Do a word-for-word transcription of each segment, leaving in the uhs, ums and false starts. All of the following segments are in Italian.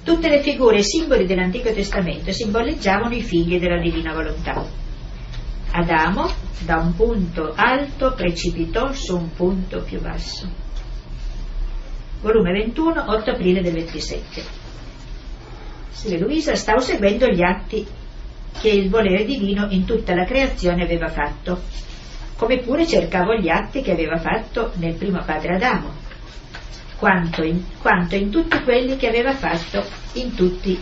Tutte le figure e simboli dell'Antico Testamento simboleggiavano i figli della divina volontà. Adamo da un punto alto precipitò su un punto più basso. Volume ventuno, otto aprile del ventisette. Silvia Luisa sta seguendo gli atti che il volere divino in tutta la creazione aveva fatto, come pure cercavo gli atti che aveva fatto nel primo padre Adamo, quanto in, quanto in tutti quelli che aveva fatto in tutti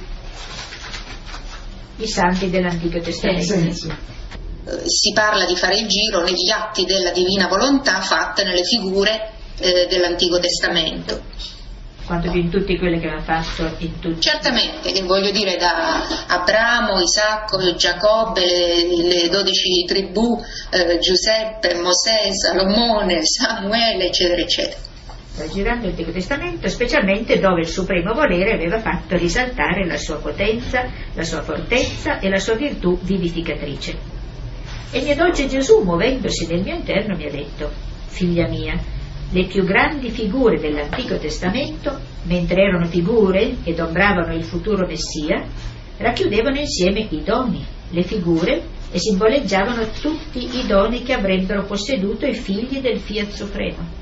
i santi dell'Antico Testamento. Si parla di fare il giro negli atti della divina volontà fatte nelle figure eh, dell'Antico Testamento. Quanto più in tutti quelli che aveva fatto in tutti. Certamente, che voglio dire, da Abramo, Isacco, Giacobbe, le, le dodici tribù, eh, Giuseppe, Mosè, Salomone, Samuele, eccetera, eccetera. Girando l'Antico Testamento, specialmente dove il supremo volere aveva fatto risaltare la sua potenza, la sua fortezza e la sua virtù vivificatrice. E mio dolce Gesù, muovendosi nel mio interno, mi ha detto: figlia mia, le più grandi figure dell'Antico Testamento, mentre erano figure ed ombravano il futuro Messia, racchiudevano insieme i doni, le figure, e simboleggiavano tutti i doni che avrebbero posseduto i figli del Fiat Supremo.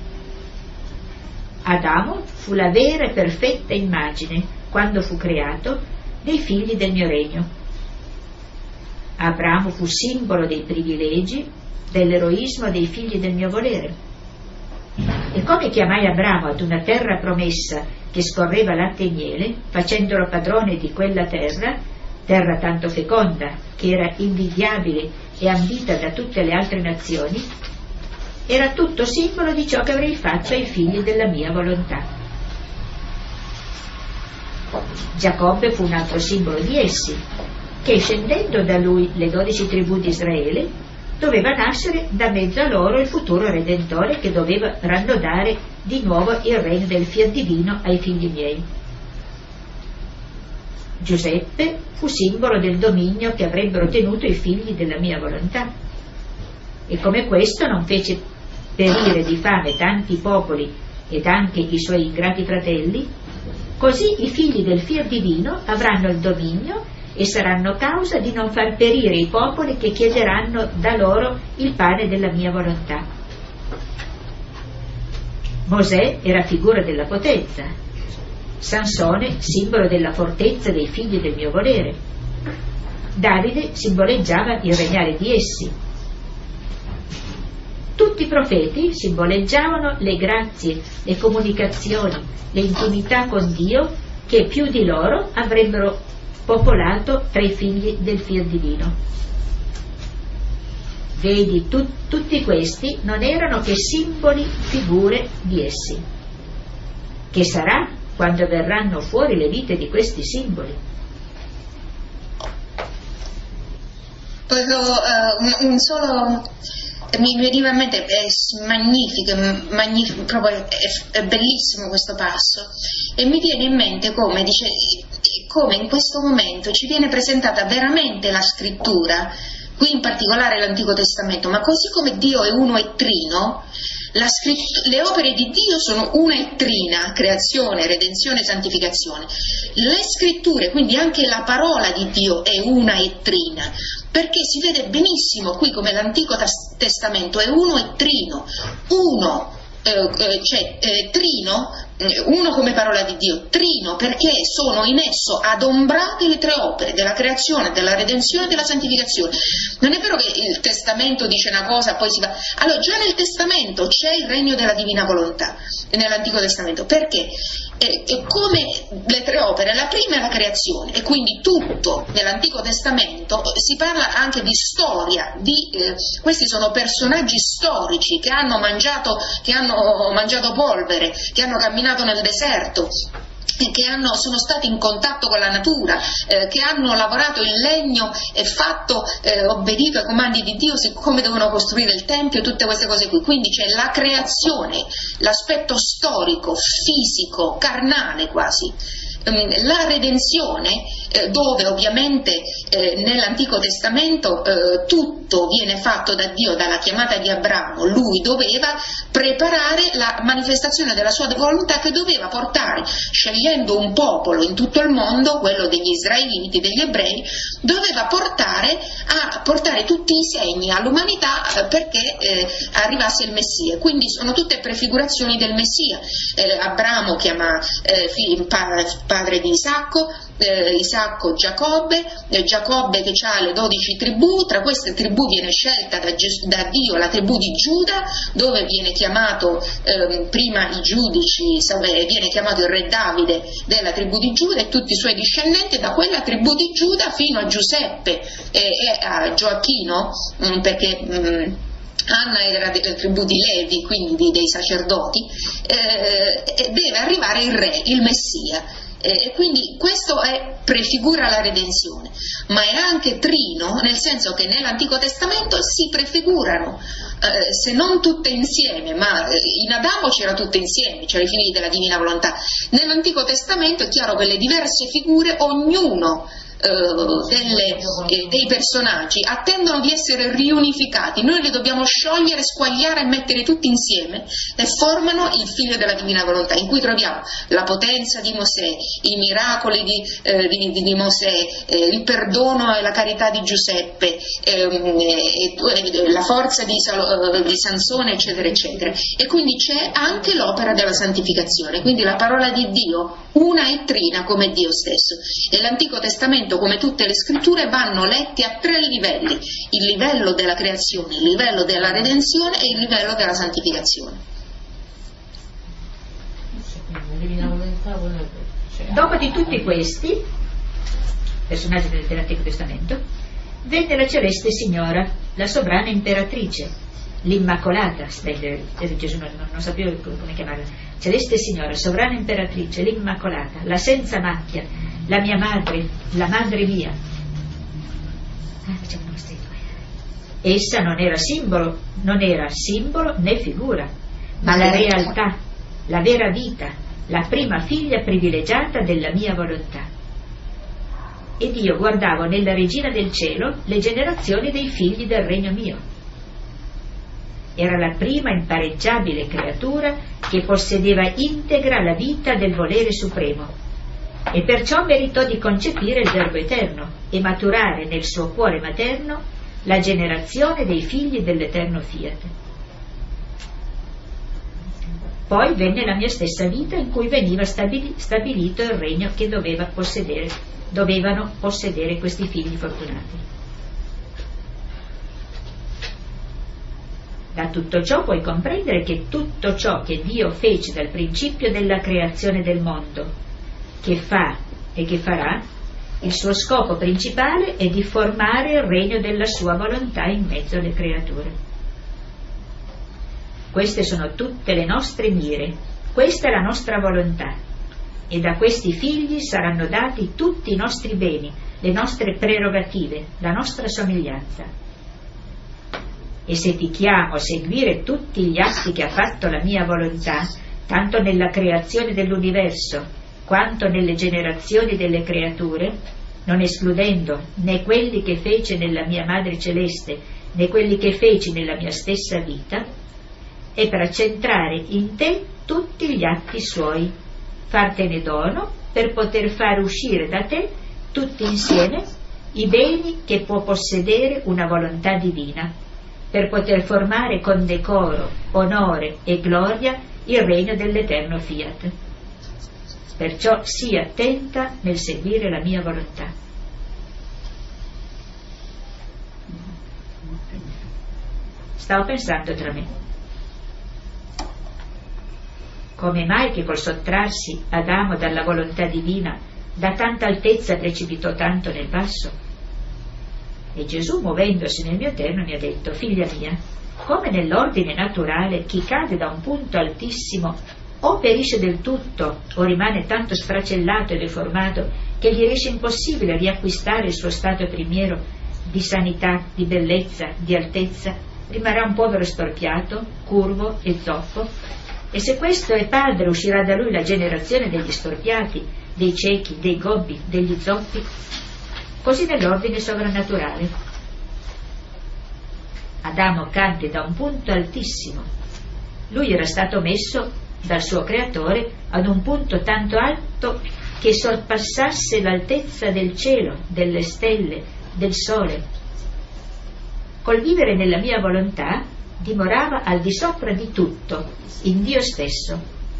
Adamo fu la vera e perfetta immagine, quando fu creato, dei figli del mio regno. Abramo fu simbolo dei privilegi, dell'eroismo dei figli del mio volere. E come chiamai Abramo ad una terra promessa che scorreva latte e miele, facendolo padrone di quella terra, terra tanto feconda che era invidiabile e ambita da tutte le altre nazioni, era tutto simbolo di ciò che avrei fatto ai figli della mia volontà. Giacobbe fu un altro simbolo di essi, che scendendo da lui le dodici tribù di Israele, doveva nascere da mezzo a loro il futuro Redentore che doveva rannodare di nuovo il regno del Fiat divino ai figli miei. Giuseppe fu simbolo del dominio che avrebbero tenuto i figli della mia volontà, e come questo non fece perire di fame tanti popoli ed anche i suoi ingrati fratelli, così i figli del Fiat divino avranno il dominio e saranno causa di non far perire i popoli che chiederanno da loro il pane della mia volontà. Mosè era figura della potenza, Sansone simbolo della fortezza dei figli del mio volere, Davide simboleggiava il regnare di essi. Tutti i profeti simboleggiavano le grazie, le comunicazioni, le intimità con Dio che più di loro avrebbero popolato tra i figli del Fiat divino. Vedi, tu, tutti questi non erano che simboli, figure di essi. Che sarà quando verranno fuori le vite di questi simboli? Poi, uh, un, un solo... mi veniva in mente, è magnifico, magnifico proprio, è, è bellissimo questo passo, e mi viene in mente come, dice, come in questo momento ci viene presentata veramente la scrittura, qui in particolare l'Antico Testamento, ma così come Dio è uno e trino, la scritt- le opere di Dio sono una e trina, creazione, redenzione, santificazione. Le scritture, quindi anche la parola di Dio è una e trina, perché si vede benissimo qui come l'Antico Testamento è uno e trino, uno, eh, cioè eh, trino, uno come parola di Dio, trino perché sono in esso adombrate le tre opere della creazione, della redenzione e della santificazione. Non è vero che il Testamento dice una cosa poi si va... Allora già nel Testamento c'è il regno della divina volontà, nell'Antico Testamento, perché è, è come le tre opere, la prima è la creazione, e quindi tutto nell'Antico Testamento si parla anche di storia, di, eh, questi sono personaggi storici che hanno mangiato, che hanno mangiato polvere, che hanno camminato nel deserto, che hanno, sono stati in contatto con la natura, eh, che hanno lavorato il legno e fatto, eh, obbedito ai comandi di Dio, siccome devono costruire il Tempio, tutte queste cose qui. Quindi c'è la creazione, l'aspetto storico, fisico, carnale quasi, La redenzione, eh, dove ovviamente eh, nell'Antico Testamento eh, tutto viene fatto da Dio, dalla chiamata di Abramo, lui doveva preparare la manifestazione della sua volontà che doveva portare, scegliendo un popolo in tutto il mondo, quello degli israeliti, degli ebrei, doveva portare a portare tutti i segni all'umanità eh, perché eh, arrivasse il Messia. Quindi sono tutte prefigurazioni del Messia. Eh, Abramo chiama eh, figlio, padre di Isacco, eh, Isacco Giacobbe, eh, Giacobbe che ha le dodici tribù, tra queste tribù viene scelta da, Ges- da Dio la tribù di Giuda, dove viene chiamato eh, prima i giudici, eh, viene chiamato il re Davide della tribù di Giuda e tutti i suoi discendenti, da quella tribù di Giuda fino a Giuseppe e, e a Gioacchino, mh, perché mh, Anna era della tribù di Levi, quindi di, dei sacerdoti, eh, deve arrivare il re, il Messia, e eh, quindi questo è, prefigura la redenzione, ma è anche trino, nel senso che nell'Antico Testamento si prefigurano, eh, se non tutte insieme, ma eh, in Adamo c'era tutte insieme, c'erano i figli della divina volontà. Nell'Antico Testamento è chiaro che le diverse figure, ognuno Delle, eh, dei personaggi attendono di essere riunificati, noi li dobbiamo sciogliere, squagliare e mettere tutti insieme e formano il figlio della divina volontà, in cui troviamo la potenza di Mosè, i miracoli di, eh, di, di, di Mosè, eh, il perdono e la carità di Giuseppe, ehm, eh, la forza di, Sal- di Sansone, eccetera eccetera, e quindi c'è anche l'opera della santificazione, quindi la parola di Dio una e trina come Dio stesso, e l'Antico Testamento, come tutte le scritture, vanno letti a tre livelli: il livello della creazione, il livello della redenzione e il livello della santificazione. Dopo di tutti questi personaggi dell'Antico Testamento venne la celeste signora, la sovrana imperatrice, l'Immacolata, Gesù non, non sapevo come chiamarla, celeste signora, sovrana imperatrice, l'Immacolata, la senza macchia, la mia madre, la madre mia. Ah, essa non era simbolo, non era simbolo né figura, ma la realtà, la vera vita, la prima figlia privilegiata della mia volontà. Ed io guardavo nella regina del cielo le generazioni dei figli del regno mio. Era la prima impareggiabile creatura che possedeva integra la vita del volere supremo, e perciò meritò di concepire il Verbo eterno e maturare nel suo cuore materno la generazione dei figli dell'eterno Fiat. Poi venne la mia stessa vita, in cui veniva stabili- stabilito il regno che doveva possedere, dovevano possedere questi figli fortunati. Da tutto ciò puoi comprendere che tutto ciò che Dio fece dal principio della creazione del mondo, che fa e che farà, il suo scopo principale è di formare il regno della sua volontà in mezzo alle creature. Queste sono tutte le nostre mire, questa è la nostra volontà, e da questi figli saranno dati tutti i nostri beni, le nostre prerogative, la nostra somiglianza. E se ti chiamo a seguire tutti gli atti che ha fatto la mia volontà, tanto nella creazione dell'universo quanto nelle generazioni delle creature, non escludendo né quelli che fece nella mia Madre Celeste né quelli che feci nella mia stessa vita, è per accentrare in te tutti gli atti suoi, fartene dono per poter fare uscire da te tutti insieme i beni che può possedere una volontà divina, per poter formare con decoro, onore e gloria il regno dell'eterno Fiat. Perciò sii attenta nel seguire la mia volontà. Stavo pensando tra me, come mai che col sottrarsi Adamo dalla volontà divina da tanta altezza precipitò tanto nel basso? E Gesù, muovendosi nel mio terno, mi ha detto: figlia mia, come nell'ordine naturale chi cade da un punto altissimo o perisce del tutto o rimane tanto sfracellato e deformato che gli riesce impossibile riacquistare il suo stato primiero di sanità, di bellezza, di altezza, rimarrà un povero storpiato, curvo e zoppo. E se questo è padre, uscirà da lui la generazione degli storpiati, dei ciechi, dei gobbi, degli zoppi, così nell'ordine sovrannaturale. Adamo cadde da un punto altissimo. Lui era stato messo dal suo creatore ad un punto tanto alto che sorpassasse l'altezza del cielo, delle stelle, del sole. Col vivere nella mia volontà dimorava al di sopra di tutto, in Dio stesso.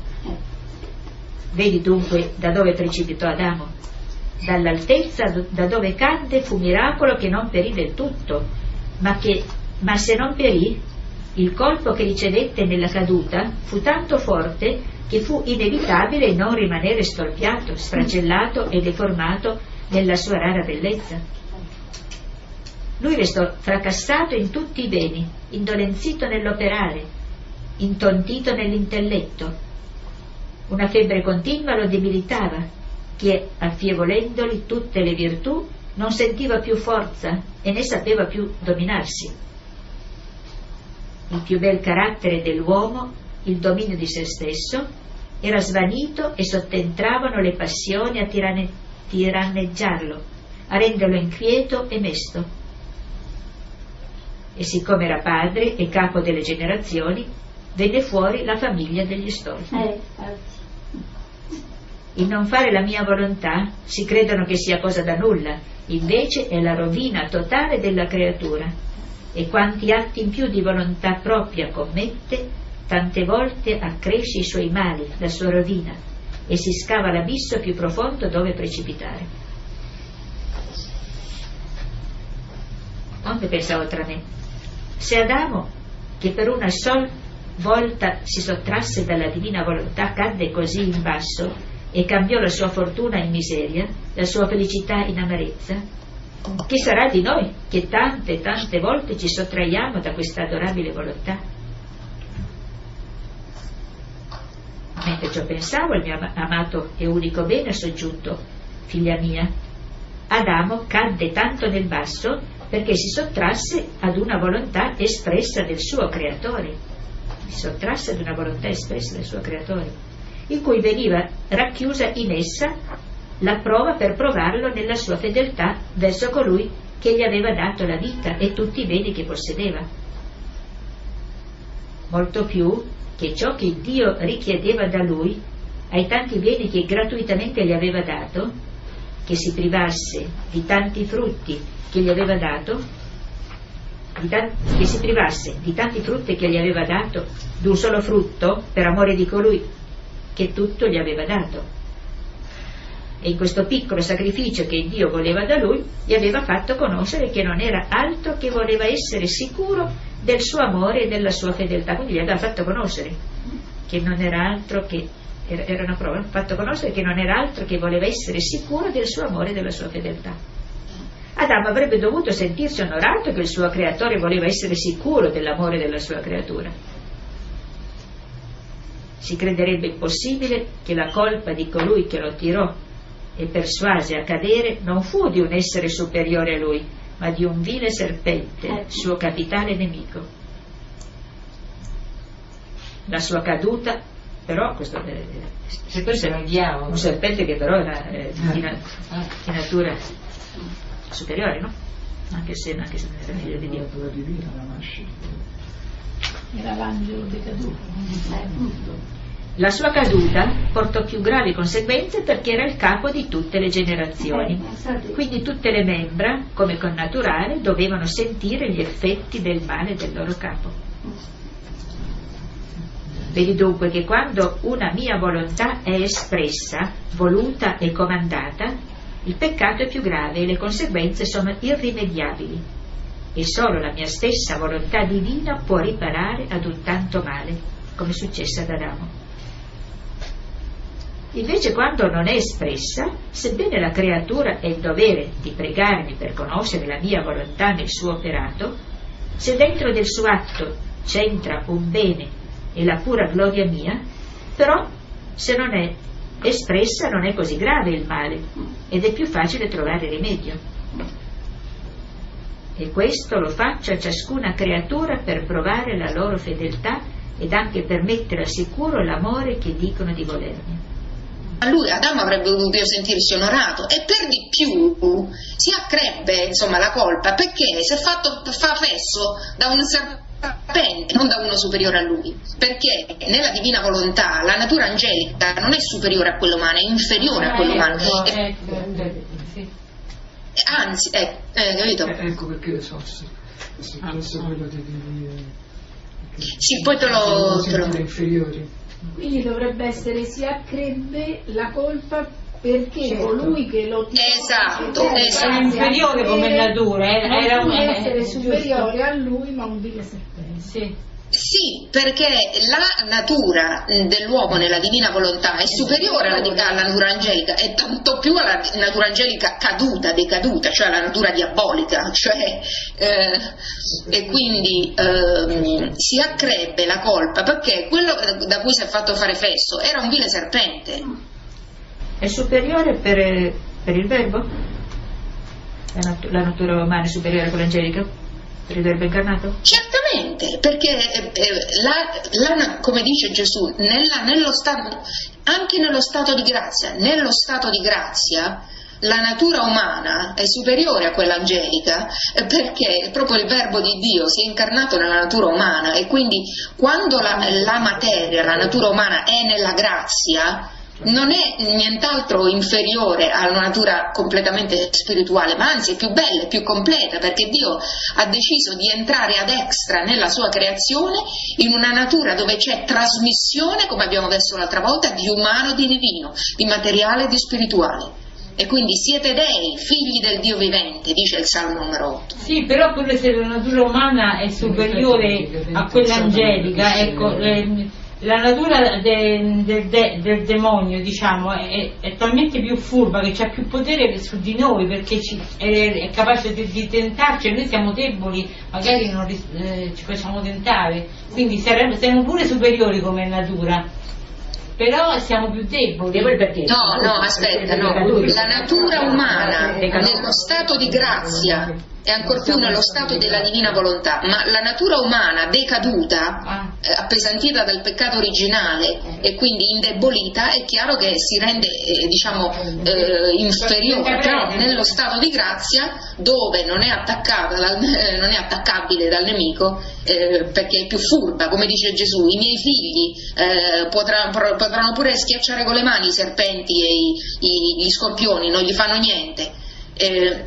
Vedi dunque da dove precipitò Adamo. Dall'altezza da dove cadde fu miracolo che non perì del tutto, ma, che, ma se non perì, il colpo che ricevette nella caduta fu tanto forte che fu inevitabile non rimanere storpiato, sfracellato e deformato nella sua rara bellezza. Lui restò fracassato in tutti i beni, indolenzito nell'operare, intontito nell'intelletto. Una febbre continua lo debilitava, che, affievolendoli tutte le virtù, non sentiva più forza e né sapeva più dominarsi. Il più bel carattere dell'uomo, il dominio di se stesso, era svanito e sottentravano le passioni a tiranne, tiranneggiarlo, a renderlo inquieto e mesto. E siccome era padre e capo delle generazioni, venne fuori la famiglia degli storpi. Eh, Il non fare la mia volontà si credono che sia cosa da nulla, invece è la rovina totale della creatura, e quanti atti in più di volontà propria commette, tante volte accresce i suoi mali, la sua rovina, e si scava l'abisso più profondo dove precipitare. Onde pensavo tra me, se Adamo, che per una sola volta si sottrasse dalla divina volontà, cadde così in basso e cambiò la sua fortuna in miseria, la sua felicità in amarezza, che sarà di noi che tante tante volte ci sottraiamo da questa adorabile volontà? Mentre ciò pensavo, il mio amato e unico bene ha soggiunto: figlia mia, Adamo cadde tanto nel basso perché si sottrasse ad una volontà espressa del suo creatore, si sottrasse ad una volontà espressa del suo creatore, in cui veniva racchiusa in essa la prova per provarlo nella sua fedeltà verso colui che gli aveva dato la vita e tutti i beni che possedeva. Molto più che ciò che Dio richiedeva da lui, ai tanti beni che gratuitamente gli aveva dato, che si privasse di tanti frutti che gli aveva dato, di tanti, che si privasse di tanti frutti che gli aveva dato, d'un solo frutto, per amore di colui che tutto gli aveva dato. E in questo piccolo sacrificio che Dio voleva da lui, gli aveva fatto conoscere che non era altro che voleva essere sicuro del suo amore e della sua fedeltà. Quindi gli aveva fatto conoscere che non era altro che, era, era una prova, fatto conoscere che non era altro che voleva essere sicuro del suo amore e della sua fedeltà. Adamo avrebbe dovuto sentirsi onorato che il suo creatore voleva essere sicuro dell'amore della sua creatura. Si crederebbe impossibile che la colpa di colui che lo tirò e persuase a cadere non fu di un essere superiore a lui, ma di un vile serpente, suo capitale nemico. La sua caduta, però, questo è, se questo è un diavolo, un serpente che però era eh, di, na- di natura superiore, no? Anche se, anche se non era figlio di Dio. era l'angelo decaduto. La sua caduta portò più gravi conseguenze perché era il capo di tutte le generazioni. Quindi tutte le membra, come connaturale, dovevano sentire gli effetti del male del loro capo. Vedi dunque che quando una mia volontà è espressa, voluta e comandata, il peccato è più grave e le conseguenze sono irrimediabili. E solo la mia stessa volontà divina può riparare ad un tanto male, come successe ad Adamo. Invece quando non è espressa, sebbene la creatura ha il dovere di pregarmi per conoscere la mia volontà nel suo operato, se dentro del suo atto c'entra un bene e la pura gloria mia, però se non è espressa non è così grave il male ed è più facile trovare rimedio. E questo lo faccio a ciascuna creatura per provare la loro fedeltà ed anche per mettere al sicuro l'amore che dicono di volermi. lui, Adamo, avrebbe dovuto sentirsi onorato, e per di più si accrebbe, insomma, la colpa perché si è fatto fa fesso da un serpente, non da uno superiore a lui, perché nella divina volontà la natura angelica non è superiore a quella umana, è inferiore a quella umana. Ecco, E, ecco, sì. anzi, eh, eh, capito? Eh, ecco perché so, se, se fosse quello di dire Sì, poi te lo, te lo... inferiori. Quindi dovrebbe essere si accrebbe la colpa perché certo. colui che lo tiene esatto, esatto. Era inferiore come natura, era, era un essere superiore a lui, ma un vile serpente. Sì. Sì, perché la natura dell'uomo nella divina volontà è superiore alla, alla natura angelica, e tanto più alla natura angelica caduta, decaduta, cioè alla natura diabolica, cioè, eh, e quindi eh, si accrebbe la colpa perché quello da cui si è fatto fare fesso era un vile serpente. È superiore per, per il verbo? La, nat- la natura umana è superiore a quella angelica? Per il verbo incarnato? Certamente, perché eh, la, la, come dice Gesù, nella, nello stato, anche nello stato di grazia, nello stato di grazia la natura umana è superiore a quella angelica, eh, perché proprio il verbo di Dio si è incarnato nella natura umana, e quindi quando la, la materia, la natura umana è nella grazia, non è nient'altro inferiore a una natura completamente spirituale, ma anzi è più bella, è più completa, perché Dio ha deciso di entrare ad extra nella sua creazione in una natura dove c'è trasmissione, come abbiamo visto l'altra volta, di umano e di divino, di materiale e di spirituale. E quindi siete dei, figli del Dio vivente, dice il Salmo numero otto. Sì, però pure se la natura umana è superiore a quella angelica, ecco, eh, la natura de, de, de, del demonio, diciamo, è, è talmente più furba, che ha più potere su di noi, perché ci, è, è capace di, di tentarci, e noi siamo deboli, magari non eh, ci facciamo tentare, quindi saremo, siamo pure superiori come natura, però siamo più deboli. Perché? No, no, aspetta, no. La natura umana nello stato di grazia e ancor più nello stato della divina volontà, ma la natura umana decaduta, eh, appesantita dal peccato originale e quindi indebolita, è chiaro che si rende eh, diciamo eh, inferiore, però nello stato di grazia, dove non è attaccata dal, eh, non è attaccabile dal nemico, eh, perché è più furba, come dice Gesù, i miei figli eh, potrà, potranno pure schiacciare con le mani i serpenti e i, i, gli scorpioni, non gli fanno niente. Eh,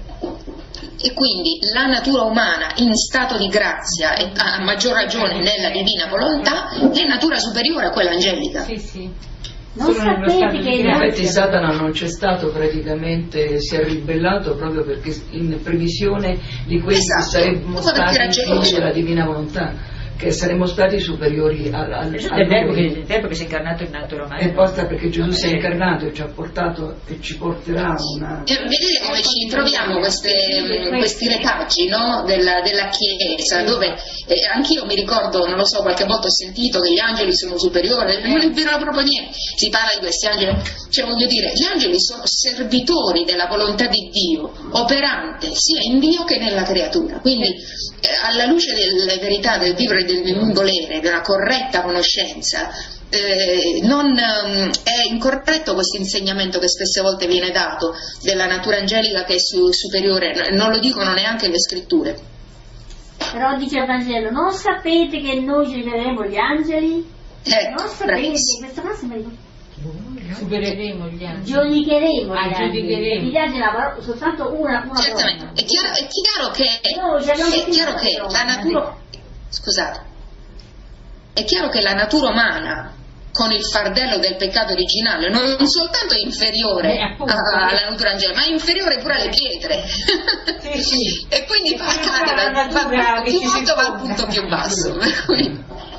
E quindi la natura umana in stato di grazia, e a maggior ragione nella divina volontà, è natura superiore a quella angelica. Sì, sì. Non sapete che infatti Satana non c'è stato praticamente, si è ribellato proprio perché in previsione di quelli Esatto, che saremmo stati figli della divina volontà, che saremmo stati superiori al, al, Gesù al è il verbo che, lui. il verbo che si è incarnato in natura umana. E basta perché Gesù si è incarnato e ci ha portato e ci porterà una... E vedete come ci troviamo queste, questi retaggi, no? della, della Chiesa, dove eh, anch'io mi ricordo, non lo so, qualche volta ho sentito che gli angeli sono superiori, non è vero proprio niente, si parla di questi angeli, cioè voglio dire, gli angeli sono servitori della volontà di Dio, operante sia in Dio che nella creatura, quindi eh, alla luce delle verità del vivere del volere, della corretta conoscenza, eh, non um, è incorretto questo insegnamento che spesse volte viene dato della natura angelica che è su, superiore, non lo dicono neanche le scritture. Però dice il Vangelo, non sapete che noi giudicheremo gli angeli? Eh, Non sapete, bravissimo. questa frase mi ricordo. Supereremo gli angeli. Giudicheremo Ah, gli angeli. giudicheremo. Gli angeli lavorano soltanto una, una Certamente, volta. è chiaro, è chiaro che, No, cioè, non è chiaro si che trova, la natura, scusate, è chiaro che la natura umana con il fardello del peccato originale non soltanto è inferiore Eh, appunto. a- alla natura angelica, ma è inferiore pure alle pietre. Sì, sì. E quindi Sì, va, sì, cade la dal natura punto che più ci alto va al circonda. punto più basso. Per cui-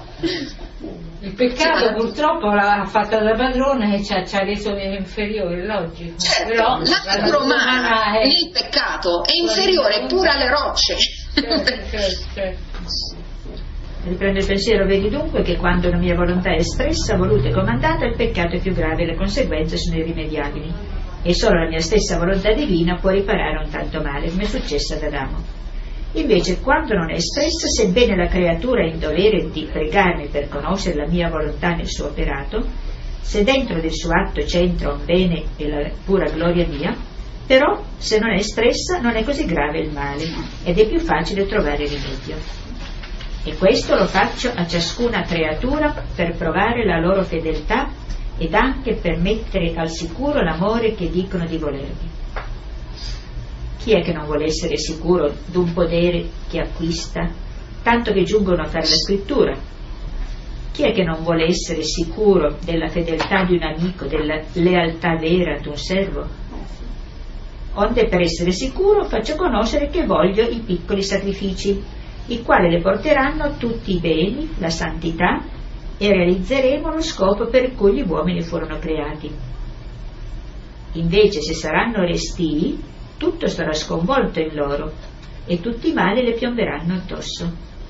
Il peccato Sì, ma- purtroppo l'ha fatta da padrone e ci ha, ci ha reso inferiore, logico. Certo, Però la natura umana è... nel peccato è inferiore pure alle rocce. Certo, certo, certo. Riprende il pensiero, vedi dunque che quando la mia volontà è espressa, voluta e comandata, il peccato è più grave e le conseguenze sono irrimediabili. E solo la mia stessa volontà divina può riparare un tanto male, come è successo ad Adamo. Invece, quando non è espressa, sebbene la creatura è in dovere di pregarmi per conoscere la mia volontà nel suo operato, se dentro del suo atto c'entra un bene e la pura gloria mia, però se non è espressa non è così grave il male ed è più facile trovare rimedio. E questo lo faccio a ciascuna creatura per provare la loro fedeltà ed anche per mettere al sicuro l'amore che dicono di volermi. Chi è che non vuole essere sicuro d'un podere che acquista, tanto che giungono a fare la scrittura? Chi è che non vuole essere sicuro della fedeltà di un amico, della lealtà vera ad un servo? Onde per essere sicuro faccio conoscere che voglio i piccoli sacrifici, i quali le porteranno a tutti i beni, la santità, e realizzeremo lo scopo per cui gli uomini furono creati. Invece se saranno restii, tutto sarà sconvolto in loro e tutti i mali le piomberanno addosso.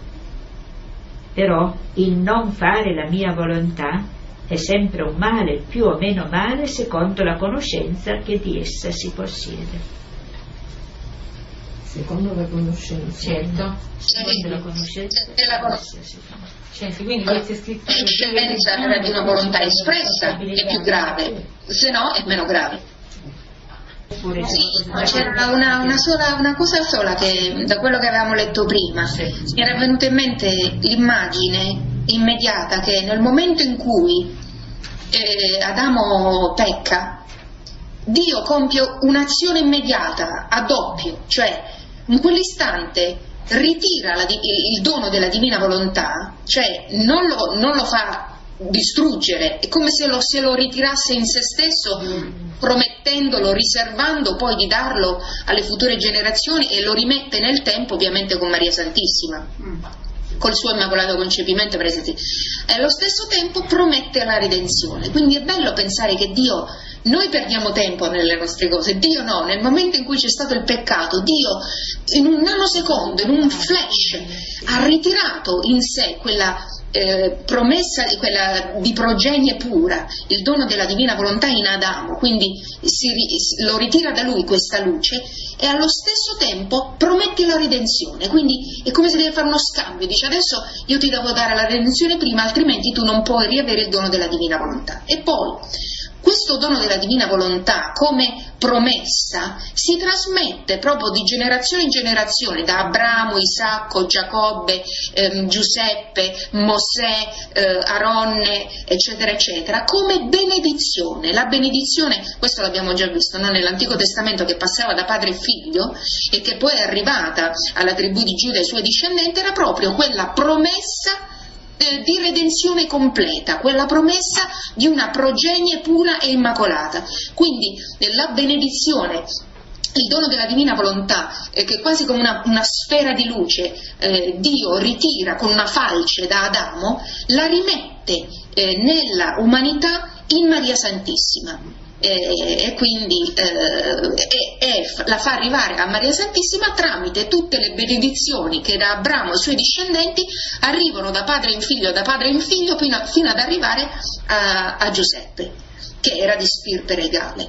Però il non fare la mia volontà è sempre un male, più o meno male, secondo la conoscenza che di essa si possiede. Secondo la conoscenza. Certo, Secondo la conoscenza della conoscenza. certo, quindi queste scritture L'eccellenza di una volontà espressa è più grave, se no è meno grave. Sì, c'era una, una, sola, una cosa sola che da quello che avevamo letto prima mi era venuta in mente l'immagine immediata che nel momento in cui eh, Adamo pecca, Dio compie un'azione immediata a doppio, cioè in quell'istante ritira la, il dono della divina volontà, cioè non lo, non lo fa distruggere, è come se lo, se lo ritirasse in se stesso, promettendolo, riservando poi di darlo alle future generazioni, e lo rimette nel tempo ovviamente con Maria Santissima, col suo immacolato concepimento presente. E allo stesso tempo promette la redenzione. Quindi è bello pensare che Dio, noi perdiamo tempo nelle nostre cose, Dio no. Nel momento in cui c'è stato il peccato, Dio in un nanosecondo, in un flash, ha ritirato in sé quella Eh, promessa di, quella di progenie pura, il dono della divina volontà in Adamo, quindi si, lo ritira da lui questa luce, e allo stesso tempo promette la redenzione. Quindi è come se deve fare uno scambio, dice: adesso io ti devo dare la redenzione prima, altrimenti tu non puoi riavere il dono della divina volontà. E poi questo dono della divina volontà, come promessa, si trasmette proprio di generazione in generazione, da Abramo, Isacco, Giacobbe, ehm, Giuseppe, Mosè, eh, Aronne, eccetera, eccetera, come benedizione. La benedizione, questo l'abbiamo già visto, no? Nell'Antico Testamento, che passava da padre e figlio e che poi è arrivata alla tribù di Giuda e ai suoi discendenti, era proprio quella promessa di redenzione completa, quella promessa di una progenie pura e immacolata. Quindi la benedizione, il dono della divina volontà, eh, che quasi come una, una sfera di luce eh, Dio ritira con una falce da Adamo, la rimette eh, nella umanità in Maria Santissima. E, e quindi eh, e, e la fa arrivare a Maria Santissima tramite tutte le benedizioni che da Abramo e i suoi discendenti arrivano da padre in figlio, da padre in figlio, fino, a, fino ad arrivare a, a Giuseppe, che era di stirpe regale.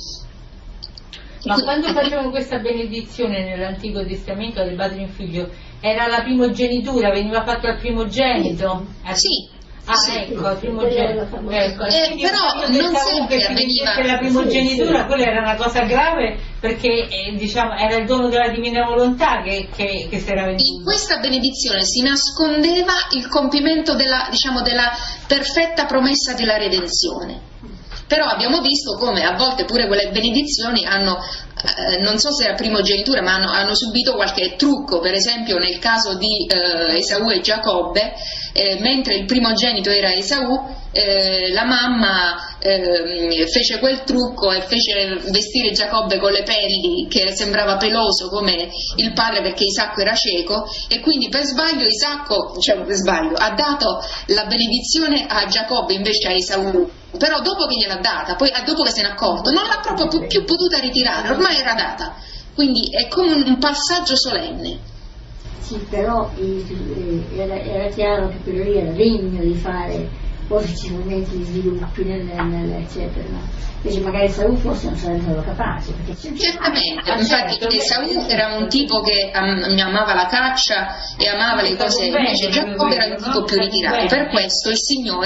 Ma quando facevano questa benedizione nell'Antico Testamento del padre in figlio, era la primogenitura, veniva fatto al primogenito? Sì. Ah, sì. ecco, il primogenito. Ecco. Eh, però non sempre avveniva la primogenitura, sì, sì. Quella era una cosa grave, perché eh, diciamo era il dono della divina volontà che, che, che si era venuto. In questa benedizione si nascondeva il compimento della, diciamo, della perfetta promessa della redenzione. Però abbiamo visto come a volte pure quelle benedizioni hanno, eh, non so se era primogenitura, ma hanno, hanno subito qualche trucco. Per esempio nel caso di eh, Esaù e Giacobbe, eh, mentre il primogenito era Esaù, eh, la mamma eh, fece quel trucco e fece vestire Giacobbe con le pelli, che sembrava peloso come il padre, perché Isacco era cieco, e quindi per sbaglio Isacco, cioè per sbaglio, ha dato la benedizione a Giacobbe invece a Esaù. Però dopo che gliel'ha data, poi dopo che se n'è accorto, non l'ha proprio più potuta ritirare, ormai era data. Quindi è come un passaggio solenne. Sì, però era, era chiaro che quello lì era degno di fare poi momenti di sviluppi nel, nel, eccetera, no? Invece magari Esaù forse non sarebbero capaci, perché certamente, ah, infatti certo, Esaù era un tipo che am, amava la caccia e amava le cose, invece Giacobbe era un tipo più ritirato. Per questo il Signore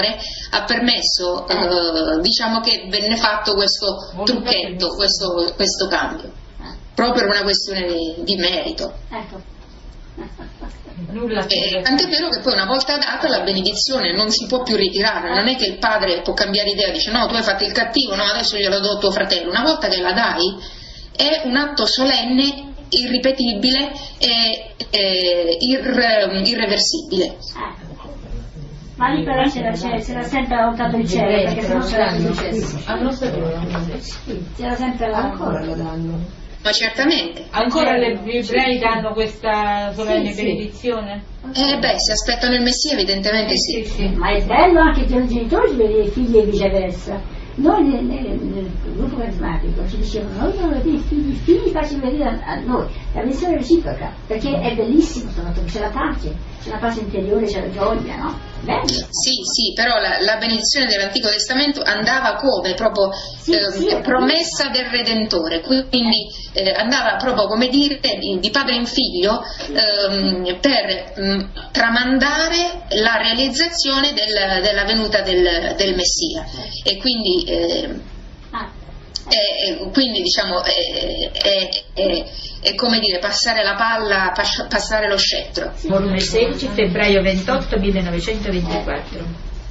ha permesso, eh, diciamo che venne fatto questo trucchetto, questo, questo cambio, proprio per una questione di, di merito. Ecco. Nulla Eh, tant'è vero che poi una volta data la benedizione non si può più ritirare, non è che il padre può cambiare idea, dice no, tu hai fatto il cattivo, no, adesso glielo do a tuo fratello. Una volta che la dai è un atto solenne, irripetibile e eh, irre, irreversibile. Ma lì però c'era, c'era sempre lottato il cielo, perché sennò sarebbe successo. C'era sempre la... Ancora lo danno. Ma certamente. Ancora gli ebrei danno questa solenne Sì, sì. benedizione? Eh beh, se aspettano il Messia evidentemente sì. Ma è bello anche che i genitori vedere i figli e viceversa. Noi nel, nel, nel gruppo carismatico ci dicevano noi dobbiamo vedere i figli, i figli facciano vedere a, a noi la missione reciproca, perché è bellissimo, c'è la pace, c'è la pace interiore, c'è la gioia, no? Bello. Sì, sì, però la, la benedizione dell'Antico Testamento andava come proprio Sì, eh, sì, promessa del Redentore, quindi eh, andava proprio come dire di, di padre in figlio ehm, per mh, tramandare la realizzazione del, della venuta del, del Messia e quindi eh, Ah, E, quindi diciamo è, è, è, è come dire passare la palla, pas- passare lo scettro. Volume sedici, febbraio ventotto millenovecentoventiquattro.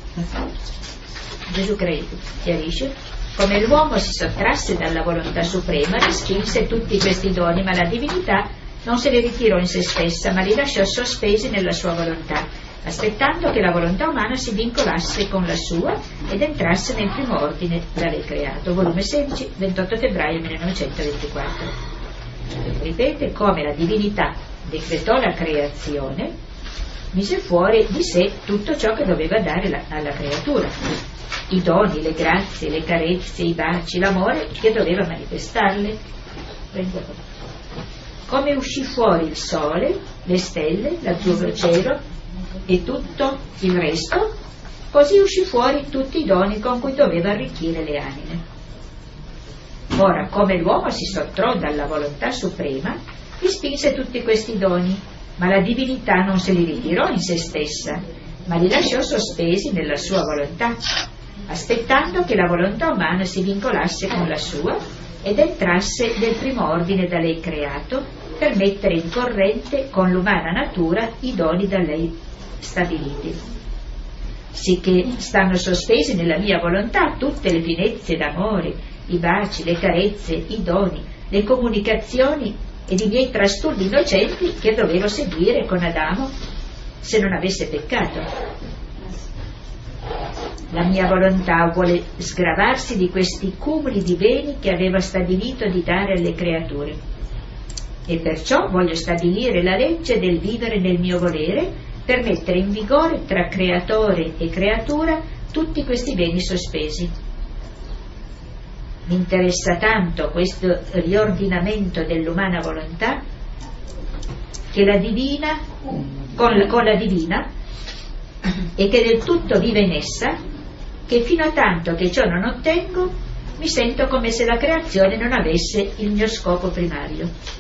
Gesù Cristo chiarisce: come l'uomo si sottrasse dalla volontà suprema, respinse tutti questi doni, ma la divinità non se li ritirò in se stessa, ma li lasciò sospesi nella sua volontà, aspettando che la volontà umana si vincolasse con la sua ed entrasse nel primo ordine da lei creato. Volume sedici, ventotto febbraio millenovecentoventiquattro. Ripete: come la divinità decretò la creazione, mise fuori di sé tutto ciò che doveva dare la, alla creatura, i doni, le grazie, le carezze, i baci, l'amore che doveva manifestarle. Prendo. Come uscì fuori il sole, le stelle, l'azzurro cielo e tutto il resto, così uscì fuori tutti i doni con cui doveva arricchire le anime. Ora, come l'uomo si sottrò dalla volontà suprema, respinse tutti questi doni, ma la divinità non se li ritirò in se stessa, ma li lasciò sospesi nella sua volontà, aspettando che la volontà umana si vincolasse con la sua ed entrasse nel primo ordine da lei creato, per mettere in corrente con l'umana natura i doni da lei stabiliti. Sicché stanno sospesi nella mia volontà tutte le finezze d'amore, i baci, le carezze, i doni, le comunicazioni ed i miei trastulli innocenti che dovevo seguire con Adamo se non avesse peccato. La mia volontà vuole sgravarsi di questi cumuli di beni che aveva stabilito di dare alle creature, e perciò voglio stabilire la legge del vivere nel mio volere per mettere in vigore tra creatore e creatura tutti questi beni sospesi. Mi interessa tanto questo riordinamento dell'umana volontà che la divina, con, con la divina, e che del tutto vive in essa, che fino a tanto che ciò non ottengo mi sento come se la creazione non avesse il mio scopo primario.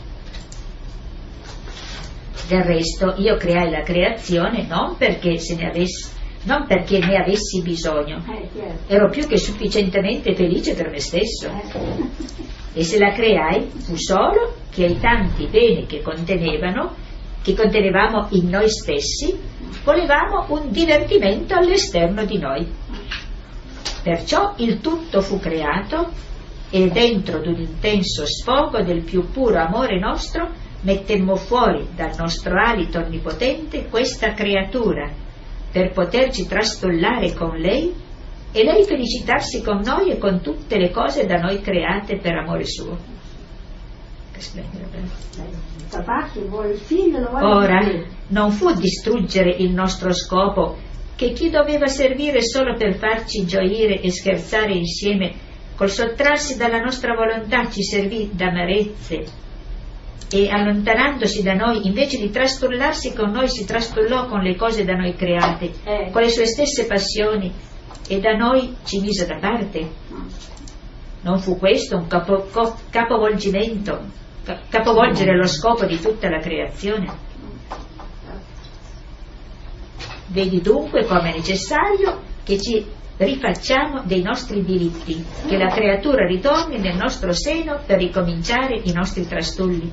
Del resto io creai la creazione non perché se ne avessi, non perché ne avessi bisogno, ero più che sufficientemente felice per me stesso, e se la creai fu solo che ai tanti beni che contenevano, che contenevamo in noi stessi, volevamo un divertimento all'esterno di noi. Perciò il tutto fu creato e dentro d'un intenso sfogo del più puro amore nostro mettemmo fuori dal nostro alito onnipotente questa creatura per poterci trastullare con lei e lei felicitarsi con noi e con tutte le cose da noi create per amore suo. Che splendido. Papà che vuole il figlio lo vuole. Ora non fu distruggere il nostro scopo che chi doveva servire solo per farci gioire e scherzare insieme col sottrarsi dalla nostra volontà ci servì d'amarezze e allontanandosi da noi invece di trastullarsi con noi si trastullò con le cose da noi create, Eh. con le sue stesse passioni, e da noi ci mise da parte. Non fu questo un capo, co- capovolgimento, ca- capovolgere lo scopo di tutta la creazione? Vedi dunque come è necessario che ci rifacciamo dei nostri diritti, che la creatura ritorni nel nostro seno per ricominciare i nostri trastulli.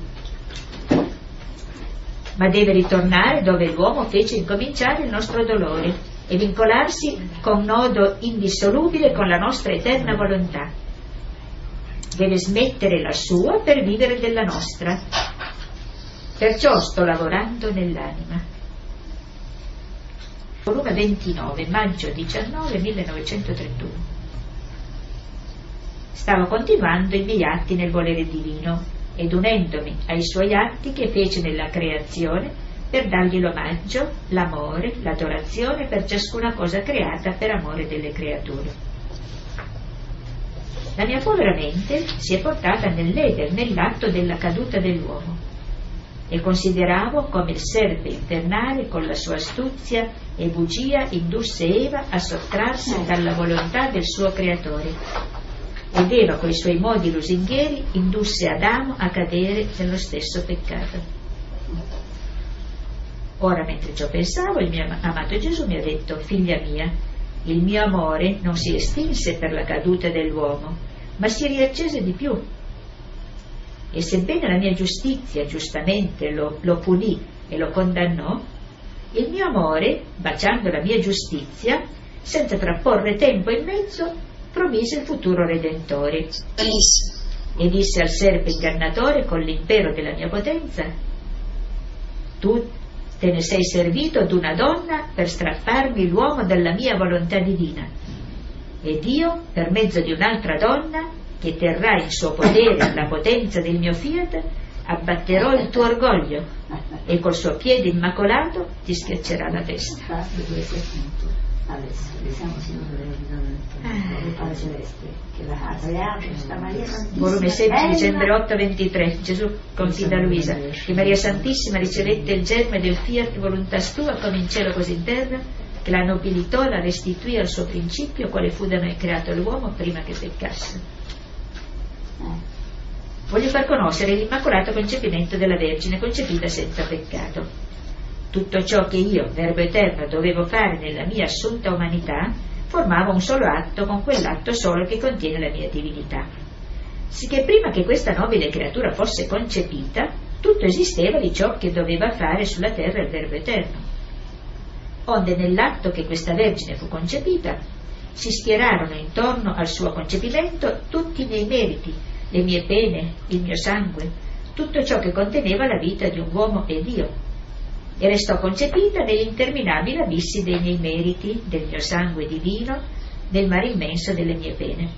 Ma deve ritornare dove l'uomo fece incominciare il nostro dolore e vincolarsi con nodo indissolubile con la nostra eterna volontà. Deve smettere la sua per vivere della nostra. Perciò sto lavorando nell'anima. Volume ventinove, maggio diciannove millenovecentotrentuno. Stavo continuando i miei atti nel volere divino ed unendomi ai suoi atti che fece nella creazione per dargli l'omaggio, l'amore, l'adorazione per ciascuna cosa creata per amore delle creature. La mia povera mente si è portata nell'Eder, nell'atto della caduta dell'uomo, e consideravo come il serpe infernale con la sua astuzia e bugia indusse Eva a sottrarsi dalla volontà del suo creatore, ed Eva coi suoi modi lusinghieri indusse Adamo a cadere nello stesso peccato. Ora, mentre ciò pensavo, il mio amato Gesù mi ha detto: figlia mia, il mio amore non si estinse per la caduta dell'uomo, ma si riaccese di più. E sebbene la mia giustizia giustamente lo, lo punì e lo condannò, il mio amore, baciando la mia giustizia, senza trapporre tempo in mezzo, promise il futuro Redentore. Bellissimo. E disse al serpe ingannatore con l'impero della mia potenza: tu te ne sei servito ad una donna per strapparmi l'uomo dalla mia volontà divina, ed io, per mezzo di un'altra donna, che terrà in suo potere la potenza del mio fiat, abbatterò il tuo orgoglio e col suo piede immacolato ti schiaccerà la testa. Infatti questo è appunto adesso diciamo Signore del Padre Celeste, che la ha creato questa Maria Santissima. Volume sedici, dicembre otto ventitré. Gesù confida a Luisa che Maria Santissima ricevette il germe del fiat voluntas tua come in cielo così in terra, che la nobilitò e la restituì al suo principio quale fu da noi creato l'uomo prima che peccasse. Voglio far conoscere l'immacolato concepimento della Vergine concepita senza peccato. Tutto ciò che io, Verbo Eterno, dovevo fare nella mia assunta umanità formava un solo atto con quell'atto solo che contiene la mia divinità. Sicché prima che questa nobile creatura fosse concepita, tutto esisteva di ciò che doveva fare sulla terra il Verbo Eterno. Onde nell'atto che questa Vergine fu concepita, si schierarono intorno al suo concepimento tutti i miei meriti, le mie pene, il mio sangue, tutto ciò che conteneva la vita di un uomo e Dio, e restò concepita negli interminabili abissi dei miei meriti, del mio sangue divino, nel mare immenso delle mie pene.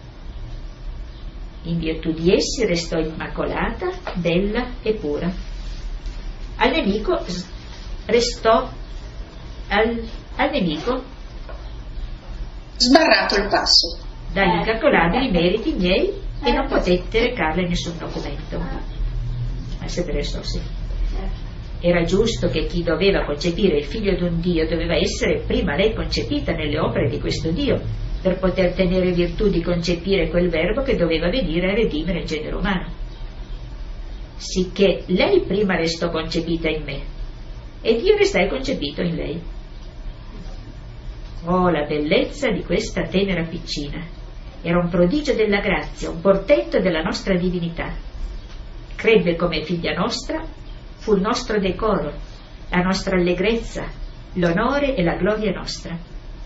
In virtù di essi restò immacolata, bella e pura. Al nemico restò al, al nemico sbarrato il passo dagli incalcolabili meriti miei e non potette recarle nessun documento. Ma se restò sì. Era giusto che chi doveva concepire il figlio di un Dio doveva essere prima lei concepita nelle opere di questo Dio, per poter tenere virtù di concepire quel verbo che doveva venire a redimere il genere umano. Sicché lei prima restò concepita in me, ed io restai concepito in lei. Oh, la bellezza di questa tenera piccina! Era un prodigio della grazia, un portento della nostra divinità. Crebbe come figlia nostra, fu il nostro decoro, la nostra allegrezza, l'onore e la gloria nostra.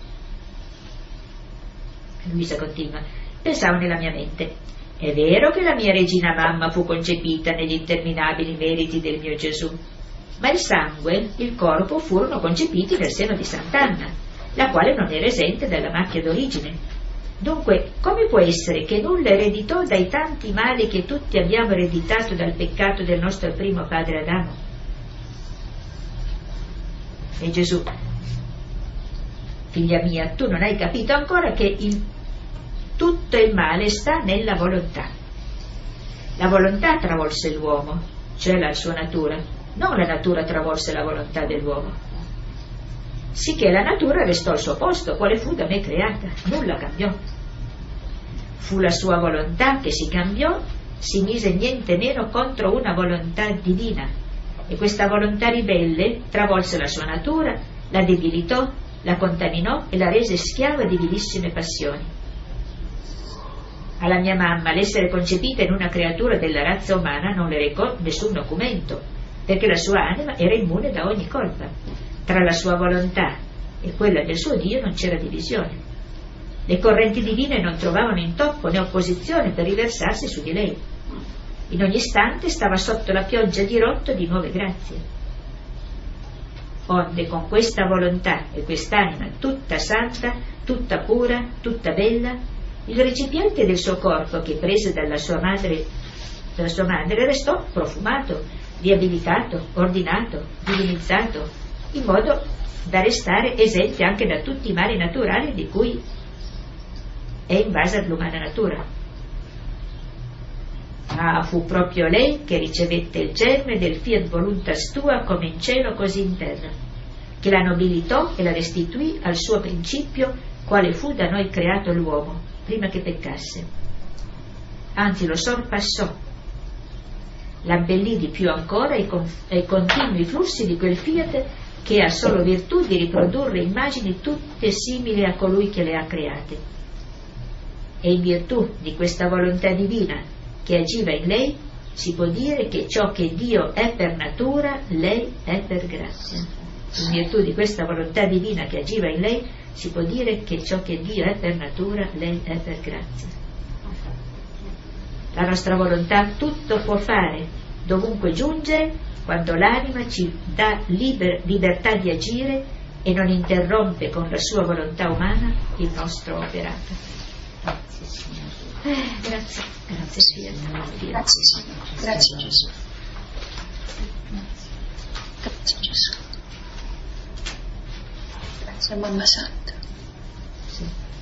Luisa continua: pensavo nella mia mente: è vero che la mia regina mamma fu concepita negli interminabili meriti del mio Gesù, ma il sangue, il corpo furono concepiti nel seno di Sant'Anna, la quale non era esente dalla macchia d'origine. Dunque, come può essere che nulla ereditò dai tanti mali che tutti abbiamo ereditato dal peccato del nostro primo padre Adamo? E Gesù: figlia mia, tu non hai capito ancora che il, tutto il male sta nella volontà. La volontà travolse l'uomo, cioè la sua natura, non la natura travolse la volontà dell'uomo. Sicché la natura restò al suo posto, quale fu da me creata, nulla cambiò. Fu la sua volontà che si cambiò, si mise niente meno contro una volontà divina, e questa volontà ribelle travolse la sua natura, la debilitò, la contaminò e la rese schiava di vilissime passioni. Alla mia mamma l'essere concepita in una creatura della razza umana non le recò nessun documento, perché la sua anima era immune da ogni colpa. Tra la sua volontà e quella del suo Dio non c'era divisione. Le correnti divine non trovavano intoppo né opposizione per riversarsi su di lei. In ogni istante stava sotto la pioggia dirotto di nuove grazie. Onde con questa volontà e quest'anima tutta santa, tutta pura, tutta bella, il recipiente del suo corpo che prese dalla sua madre, dalla sua madre restò profumato, riabilitato, ordinato, divinizzato, in modo da restare esente anche da tutti i mali naturali di cui è invasa l'umana natura. Ma fu proprio lei che ricevette il germe del fiat voluntas tua come in cielo così in terra, che la nobilitò e la restituì al suo principio, quale fu da noi creato l'uomo prima che peccasse. Anzi lo sorpassò, l'abbellì di più ancora ai, conf- ai continui flussi di quel fiat che ha solo virtù di riprodurre immagini tutte simili a colui che le ha create. E in virtù di questa volontà divina che agiva in lei, si può dire che ciò che Dio è per natura, lei è per grazia. In virtù di questa volontà divina che agiva in lei, si può dire che ciò che Dio è per natura, lei è per grazia. La nostra volontà tutto può fare, dovunque giungere, quando l'anima ci dà liber- libertà di agire e non interrompe con la sua volontà umana il nostro operato. Grazie Signore. Eh, grazie, grazie Signore. Grazie Signore. Grazie Gesù. Grazie Gesù. Grazie Mamma Santa. Sì.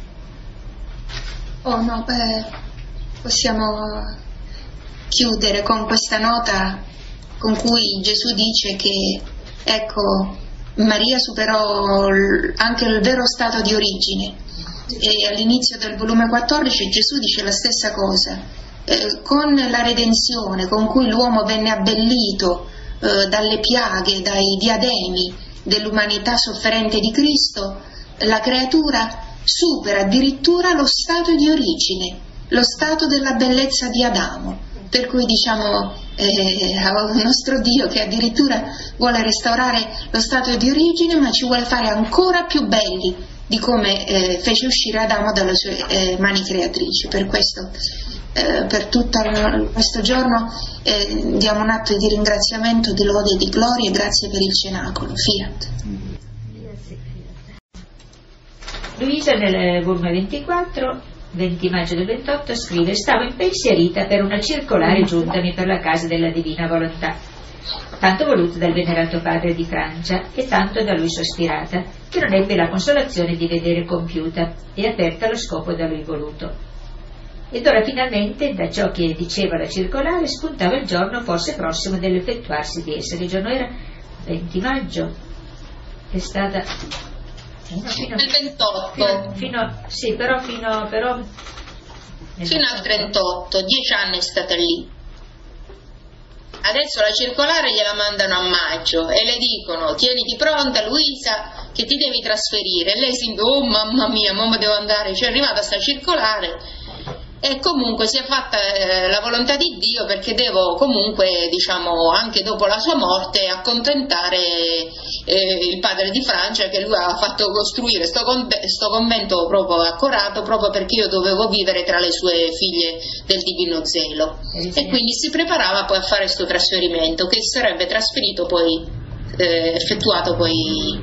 Oh no, beh, possiamo chiudere con questa nota con cui Gesù dice che, ecco, Maria superò l- anche il vero stato di origine. E all'inizio del volume quattordici Gesù dice la stessa cosa. Eh, con la redenzione con cui l'uomo venne abbellito eh, dalle piaghe, dai diademi dell'umanità sofferente di Cristo, la creatura supera addirittura lo stato di origine, lo stato della bellezza di Adamo. Per cui diciamo eh, al nostro Dio che addirittura vuole restaurare lo stato di origine, ma ci vuole fare ancora più belli di come eh, fece uscire Adamo dalle sue eh, mani creatrici. Per questo, eh, per tutto questo giorno eh, diamo un atto di ringraziamento, di lode e di gloria, e grazie per il cenacolo. Fiat. Luisa nel volume ventiquattro, venti maggio del ventotto, scrive: stavo impensierita per una circolare giuntami per la casa della Divina Volontà, tanto voluta dal venerato padre di Francia e tanto da lui sospirata, che non ebbe la consolazione di vedere compiuta e aperta allo scopo da lui voluto. Ed ora finalmente, da ciò che diceva la circolare, spuntava il giorno forse prossimo dell'effettuarsi di essa. Che giorno era? venti maggio. È stata... Fino, fino, Il ventotto. Fino, fino, sì, però fino... Però, Fino al trentotto, dieci anni è stata lì. Adesso la circolare gliela mandano a maggio e le dicono: tieniti pronta Luisa che ti devi trasferire. E lei si dice: oh mamma mia, mamma devo andare. Ci è arrivata sta circolare e comunque si è fatta eh, la volontà di Dio, perché devo comunque, diciamo, anche dopo la sua morte accontentare eh, il padre di Francia, che lui ha fatto costruire sto, conve- sto convento proprio accorato, proprio perché io dovevo vivere tra le sue figlie del divino zelo. E quindi si preparava poi a fare questo trasferimento, che sarebbe trasferito poi eh, effettuato poi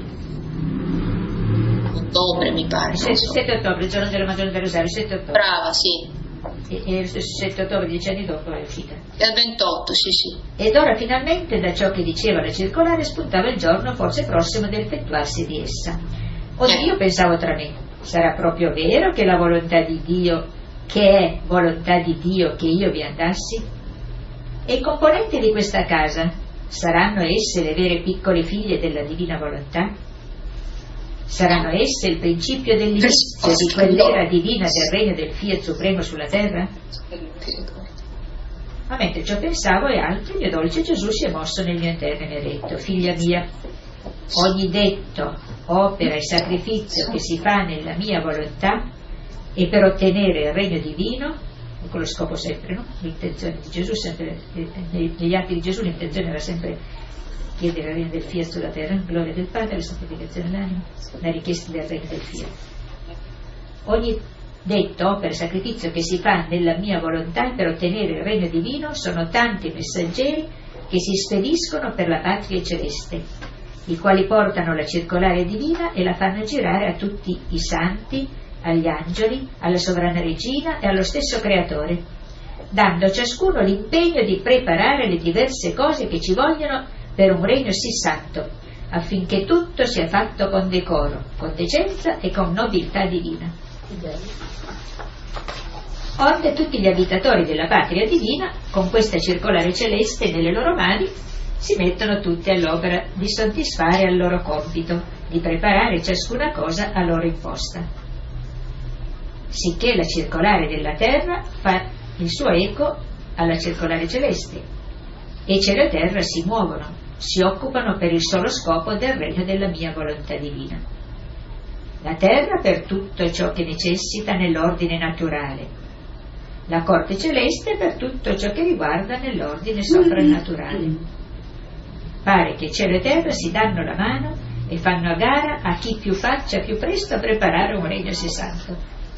ottobre, mi pare. sette ottobre, il giorno della Madonna del Rosario, sette ottobre. Brava, sì. E, e il sette ottobre, dieci anni dopo, è uscita. Del ventotto, sì, sì. Ed ora finalmente, da ciò che diceva la circolare, spuntava il giorno forse prossimo dell'effettuarsi di essa. Ora io pensavo tra me: sarà proprio vero che la volontà di Dio, che è volontà di Dio, che io vi andassi? E i componenti di questa casa, saranno esse le vere piccole figlie della divina volontà? Saranno esse il principio dell'inizio di quell'era divina del regno del Fiat Supremo sulla terra? Ma mentre ciò pensavo e altro, il mio dolce Gesù si è mosso nel mio interno e mi ha detto: figlia mia, ogni detto opera e sacrificio che si fa nella mia volontà e per ottenere il regno divino, con lo scopo sempre, no? L'intenzione di Gesù, sempre, negli atti di Gesù l'intenzione era sempre chiedere il regno del fiat sulla terra, gloria del Padre, la santificazione dell'anima, la richiesta del regno del fiat. Ogni detto, opera e sacrificio che si fa nella mia volontà per ottenere il regno divino sono tanti messaggeri che si spediscono per la patria celeste, i quali portano la circolare divina e la fanno girare a tutti i santi, agli angeli, alla sovrana regina e allo stesso creatore, dando a ciascuno l'impegno di preparare le diverse cose che ci vogliono per un regno sì santo, affinché tutto sia fatto con decoro, con decenza e con nobiltà divina. Onde tutti gli abitatori della patria divina, con questa circolare celeste nelle loro mani, si mettono tutti all'opera di soddisfare al loro compito, di preparare ciascuna cosa a loro imposta. Sicché la circolare della terra fa il suo eco alla circolare celeste, e cielo e terra si muovono, si occupano per il solo scopo del regno della mia volontà divina. La terra per tutto ciò che necessita nell'ordine naturale, la corte celeste per tutto ciò che riguarda nell'ordine soprannaturale. Pare che cielo e terra si danno la mano e fanno a gara a chi più faccia più presto a preparare un regno sì santo.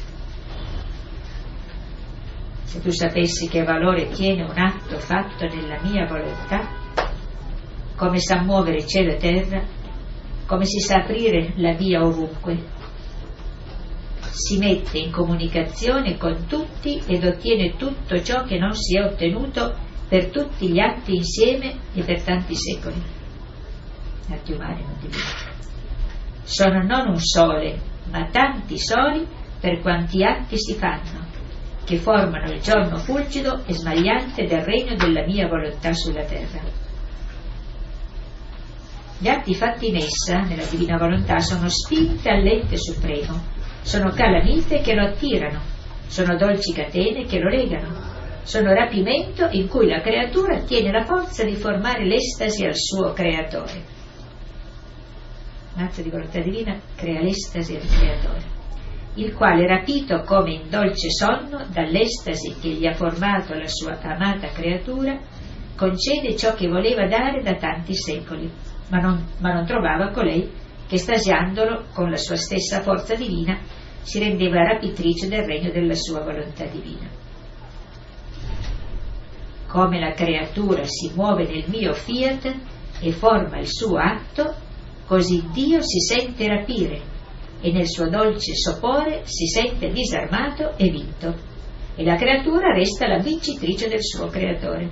Se tu sapessi che valore tiene un atto fatto nella mia volontà, come sa muovere cielo e terra, come si sa aprire la via ovunque, si mette in comunicazione con tutti ed ottiene tutto ciò che non si è ottenuto per tutti gli atti insieme e per tanti secoli. Atti umani, non divini. Sono non un sole, ma tanti soli per quanti atti si fanno, che formano il giorno fulgido e smagliante del regno della mia volontà sulla terra. Gli atti fatti in essa, nella divina volontà, sono spinte all'ente supremo, sono calamite che lo attirano, sono dolci catene che lo legano, sono rapimento in cui la creatura tiene la forza di formare l'estasi al suo creatore. L'atto di volontà divina crea l'estasi al creatore, il quale, rapito come in dolce sonno dall'estasi che gli ha formato la sua amata creatura, concede ciò che voleva dare da tanti secoli, ma non, ma non trovava colei che, stasiandolo con la sua stessa forza divina, si rendeva rapitrice del regno della sua volontà divina. Come la creatura si muove nel mio fiat e forma il suo atto, così Dio si sente rapire e nel suo dolce sopore si sente disarmato e vinto, e la creatura resta la vincitrice del suo creatore.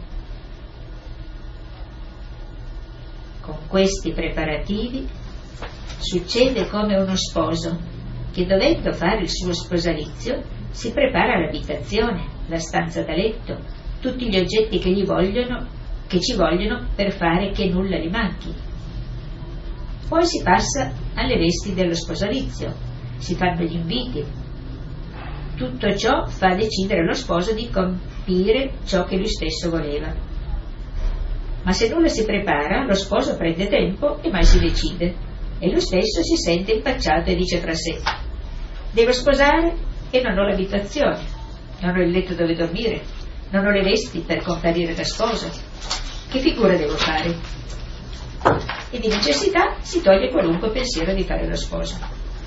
Con questi preparativi succede come uno sposo che, dovendo fare il suo sposalizio, si prepara l'abitazione, la stanza da letto, tutti gli oggetti che gli vogliono, che ci vogliono per fare che nulla gli manchi. Poi si passa alle vesti dello sposalizio, si fanno gli inviti. Tutto ciò fa decidere lo sposo di compire ciò che lui stesso voleva. Ma se nulla si prepara, lo sposo prende tempo e mai si decide, e lui stesso si sente impacciato e dice fra sé: devo sposare e non ho l'abitazione, non ho il letto dove dormire, non ho le vesti per comparire da sposo, che figura devo fare? E di necessità si toglie qualunque pensiero di fare lo sposo.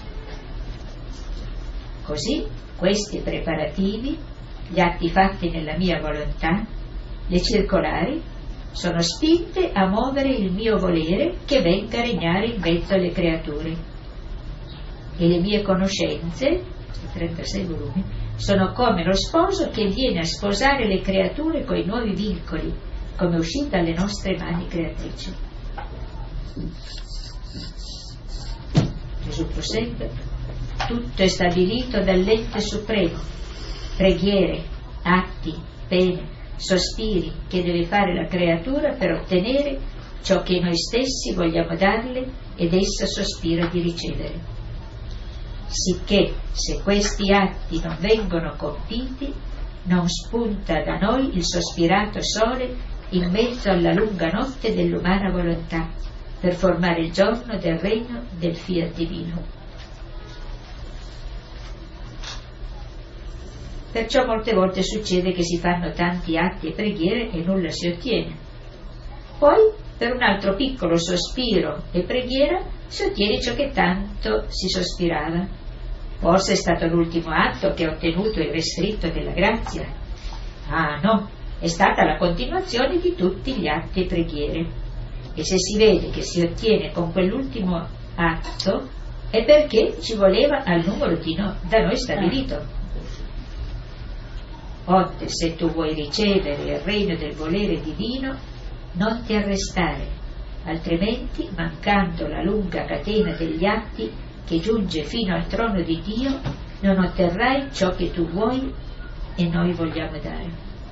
Così questi preparativi, gli atti fatti nella mia volontà, le circolari, sono spinte a muovere il mio volere che venga a regnare in mezzo alle creature. E le mie conoscenze, questi trentasei volumi, sono come lo sposo che viene a sposare le creature coi nuovi vincoli, come uscì dalle nostre mani creatrici. Gesù prosegue: tutto è stabilito dall'ente supremo, preghiere, atti, pene, sospiri che deve fare la creatura per ottenere ciò che noi stessi vogliamo darle ed essa sospira di ricevere. Sicché se questi atti non vengono compiti, non spunta da noi il sospirato sole in mezzo alla lunga notte dell'umana volontà, per formare il giorno del regno del fiat divino. Perciò molte volte succede che si fanno tanti atti e preghiere e nulla si ottiene. Poi, per un altro piccolo sospiro e preghiera, si ottiene ciò che tanto si sospirava. Forse è stato l'ultimo atto che ha ottenuto il restritto della grazia? Ah no, è stata la continuazione di tutti gli atti e preghiere. E se si vede che si ottiene con quell'ultimo atto, è perché ci voleva al numero di no, da noi stabilito. Onde, se tu vuoi ricevere il regno del volere divino, non ti arrestare, altrimenti, mancando la lunga catena degli atti che giunge fino al trono di Dio, non otterrai ciò che tu vuoi e noi vogliamo dare.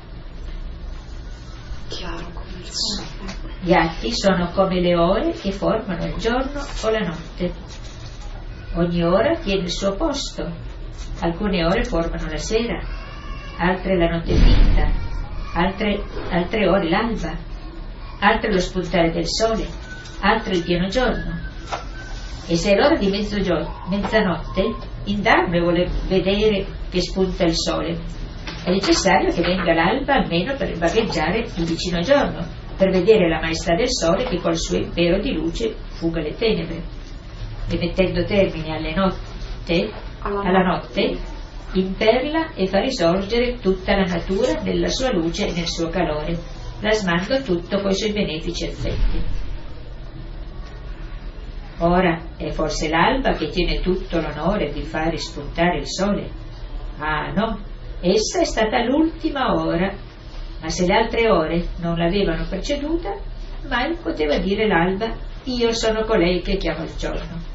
Chiaro come il sole. Gli atti sono come le ore che formano il giorno o la notte. Ogni ora tiene il suo posto. Alcune ore formano la sera, altre la notte finta, altre, altre ore l'alba, altre lo spuntare del sole, altre il pieno giorno. E se è l'ora di mezzogiorno, mezzanotte, indarno vuole vedere che spunta il sole. È necessario che venga l'alba almeno per vagheggiare il vicino giorno, per vedere la maestà del sole che col suo impero di luce fuga le tenebre. E mettendo termine alle notte, alla notte, imperla e fa risorgere tutta la natura nella sua luce e nel suo calore, plasmando tutto coi suoi benefici effetti. Ora è forse l'alba che tiene tutto l'onore di fare spuntare il sole? Ah no, essa è stata l'ultima ora, ma se le altre ore non l'avevano preceduta, mai poteva dire l'alba: io sono colei che chiama il giorno.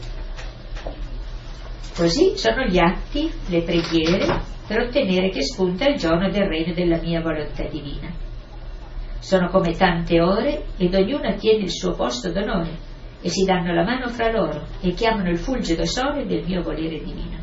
Così sono gli atti, le preghiere, per ottenere che spunta il giorno del regno della mia volontà divina. Sono come tante ore ed ognuna tiene il suo posto d'onore e si danno la mano fra loro e chiamano il fulgido sole del mio volere divino.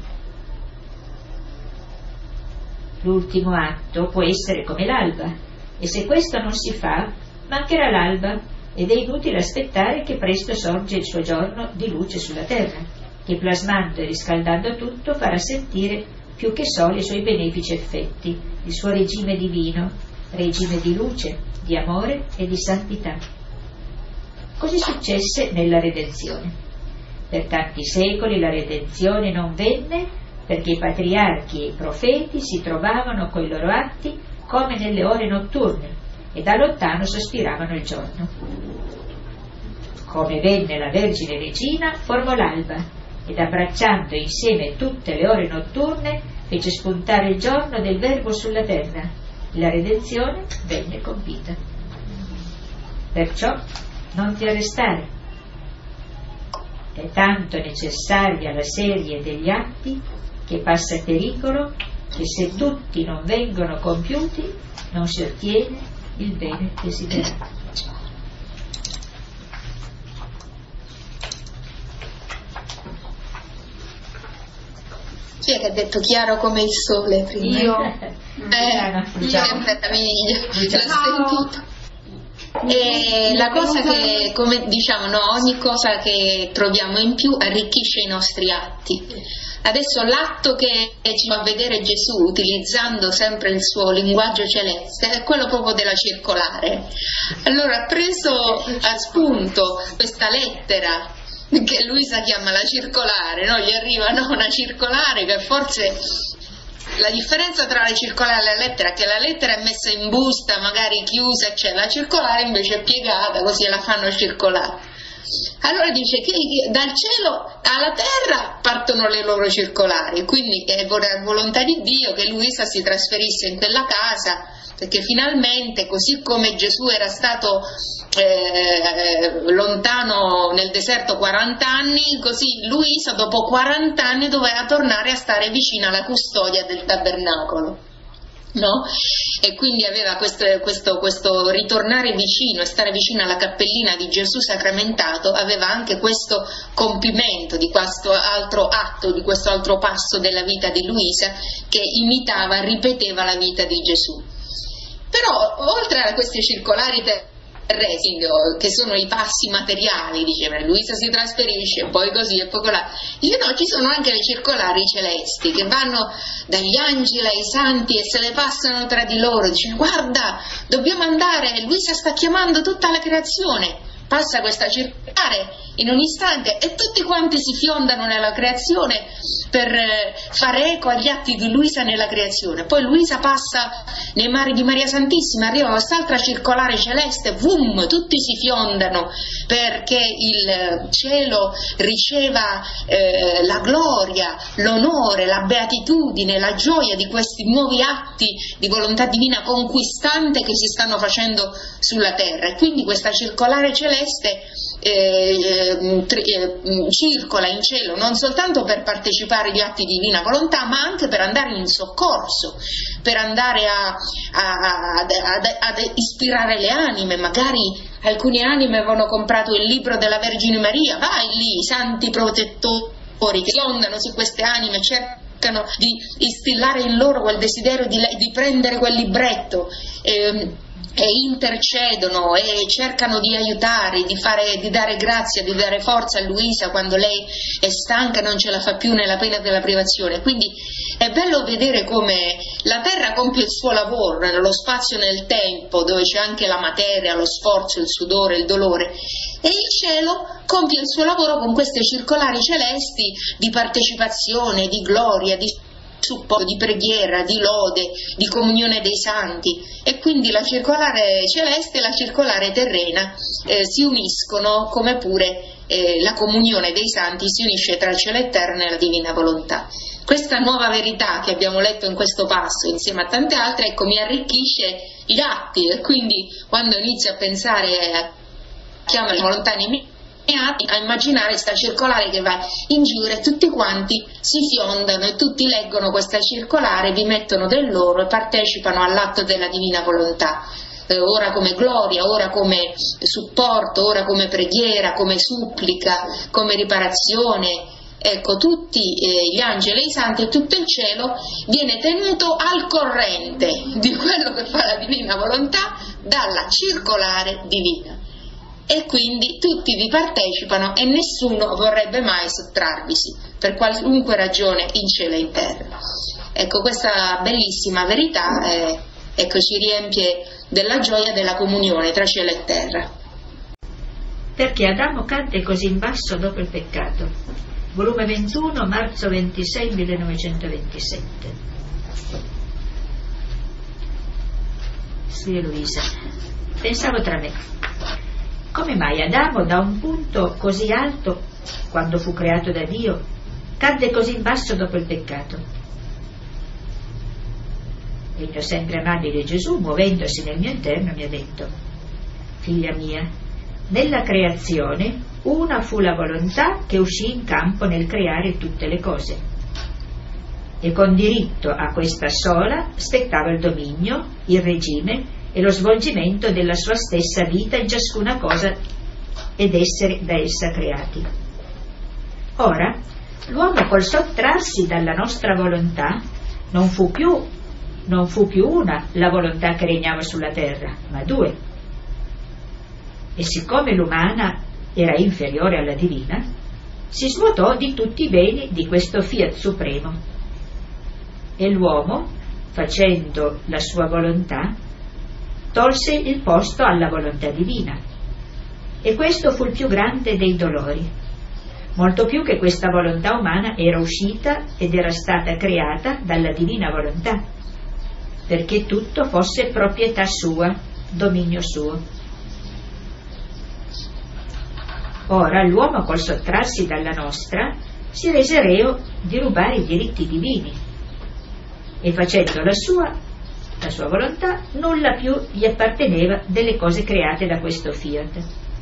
L'ultimo atto può essere come l'alba, e se questo non si fa, mancherà l'alba ed è inutile aspettare che presto sorge il suo giorno di luce sulla terra, che plasmando e riscaldando tutto farà sentire più che sole i suoi benefici effetti, il suo regime divino, regime di luce, di amore e di santità. Così successe nella redenzione. Per tanti secoli la redenzione non venne perché i patriarchi e i profeti si trovavano coi loro atti come nelle ore notturne e da lontano sospiravano il giorno. Come venne la Vergine Regina, formò l'alba ed abbracciando insieme tutte le ore notturne fece spuntare il giorno del Verbo sulla terra. La redenzione venne compita. Perciò non ti arrestare. È tanto necessaria la serie degli atti che passa pericolo che se tutti non vengono compiuti non si ottiene il bene desiderato. Chi è che ha detto chiaro come il sole prima? Io. Eh, io e meraviglia, l'ho sentito. E la cosa che, come diciamo, no, ogni cosa che troviamo in più arricchisce i nostri atti. Adesso l'atto che ci fa vedere Gesù, utilizzando sempre il suo linguaggio celeste, è quello proprio della circolare. Allora ha preso a spunto questa lettera che Luisa chiama la circolare, no? Gli arriva no, una circolare che forse la differenza tra la circolare e la lettera è che la lettera è messa in busta, magari chiusa, eccetera, la circolare invece è piegata, così la fanno circolare. Allora dice che dal cielo alla terra partono le loro circolari, quindi è volontà di Dio che Luisa si trasferisse in quella casa, perché finalmente, così come Gesù era stato eh, lontano nel deserto quaranta anni, così Luisa dopo quaranta anni doveva tornare a stare vicina alla custodia del tabernacolo. No? E quindi aveva questo, questo, questo ritornare vicino e stare vicino alla cappellina di Gesù sacramentato, aveva anche questo compimento di questo altro atto, di questo altro passo della vita di Luisa che imitava, ripeteva la vita di Gesù. Però oltre a queste circolari che sono i passi materiali, diceva Luisa si trasferisce, poi così e poi là. Io no, ci sono anche le circolari celesti che vanno dagli angeli ai santi e se le passano tra di loro, dice guarda, dobbiamo andare, Luisa sta chiamando tutta la creazione, passa questa circolare in un istante e tutti quanti si fiondano nella creazione per fare eco agli atti di Luisa nella creazione. Poi Luisa passa nei mari di Maria Santissima, arriva quest'altra circolare celeste, boom, tutti si fiondano perché il cielo riceva eh, la gloria, l'onore, la beatitudine, la gioia di questi nuovi atti di volontà divina conquistante che si stanno facendo sulla terra. E quindi questa circolare celeste Eh, eh, circola in cielo non soltanto per partecipare agli atti di divina volontà, ma anche per andare in soccorso, per andare a, a, ad, ad, ad ispirare le anime. Magari alcune anime avevano comprato il libro della Vergine Maria, vai lì, i santi protettori che fiondano su queste anime, cercano di instillare in loro quel desiderio di, di prendere quel libretto eh, e intercedono e cercano di aiutare, di, fare, di dare grazia, di dare forza a Luisa quando lei è stanca e non ce la fa più nella pena della privazione. Quindi è bello vedere come la terra compie il suo lavoro nello spazio e nel tempo, dove c'è anche la materia, lo sforzo, il sudore, il dolore, e il cielo compie il suo lavoro con queste circolari celesti di partecipazione, di gloria, di supporto, di preghiera, di lode, di comunione dei santi. E quindi la circolare celeste e la circolare terrena eh, si uniscono, come pure eh, la comunione dei santi si unisce tra cielo e terra nella divina volontà. Questa nuova verità che abbiamo letto in questo passo insieme a tante altre, ecco, mi arricchisce gli atti, e quindi quando inizio a pensare a chiamare la volontà nei miei a immaginare questa circolare che va in giro e tutti quanti si fiondano e tutti leggono questa circolare, vi mettono del loro e partecipano all'atto della divina volontà, eh, ora come gloria, ora come supporto, ora come preghiera, come supplica, come riparazione. Ecco, tutti eh, gli angeli e i santi e tutto il cielo viene tenuto al corrente di quello che fa la divina volontà dalla circolare divina. E quindi tutti vi partecipano e nessuno vorrebbe mai sottrarvisi per qualunque ragione in cielo e in terra. Ecco, questa bellissima verità eh, ecco, ci riempie della gioia della comunione tra cielo e terra. Perché Adamo cadde così in basso dopo il peccato? Volume ventuno, marzo ventisei millenovecentoventisette. Sì, Luisa, pensavo tra me, come mai Adamo da un punto così alto, quando fu creato da Dio, cadde così in basso dopo il peccato? E il mio sempre amabile Gesù, muovendosi nel mio interno, mi ha detto: figlia mia, nella creazione una fu la volontà che uscì in campo nel creare tutte le cose, e con diritto a questa sola spettava il dominio, il regime e lo svolgimento della sua stessa vita in ciascuna cosa ed essere da essa creati. Ora, l'uomo col sottrarsi dalla nostra volontà non fu più, non fu più una la volontà che regnava sulla terra, ma due. E siccome l'umana era inferiore alla divina, si svuotò di tutti i beni di questo fiat supremo, e l'uomo, facendo la sua volontà, tolse il posto alla volontà divina, e questo fu il più grande dei dolori, molto più che questa volontà umana era uscita ed era stata creata dalla divina volontà, perché tutto fosse proprietà sua, dominio suo. Ora l'uomo, col sottrarsi dalla nostra, si rese reo di rubare i diritti divini, e facendo la sua la sua volontà, nulla più gli apparteneva delle cose create da questo fiat,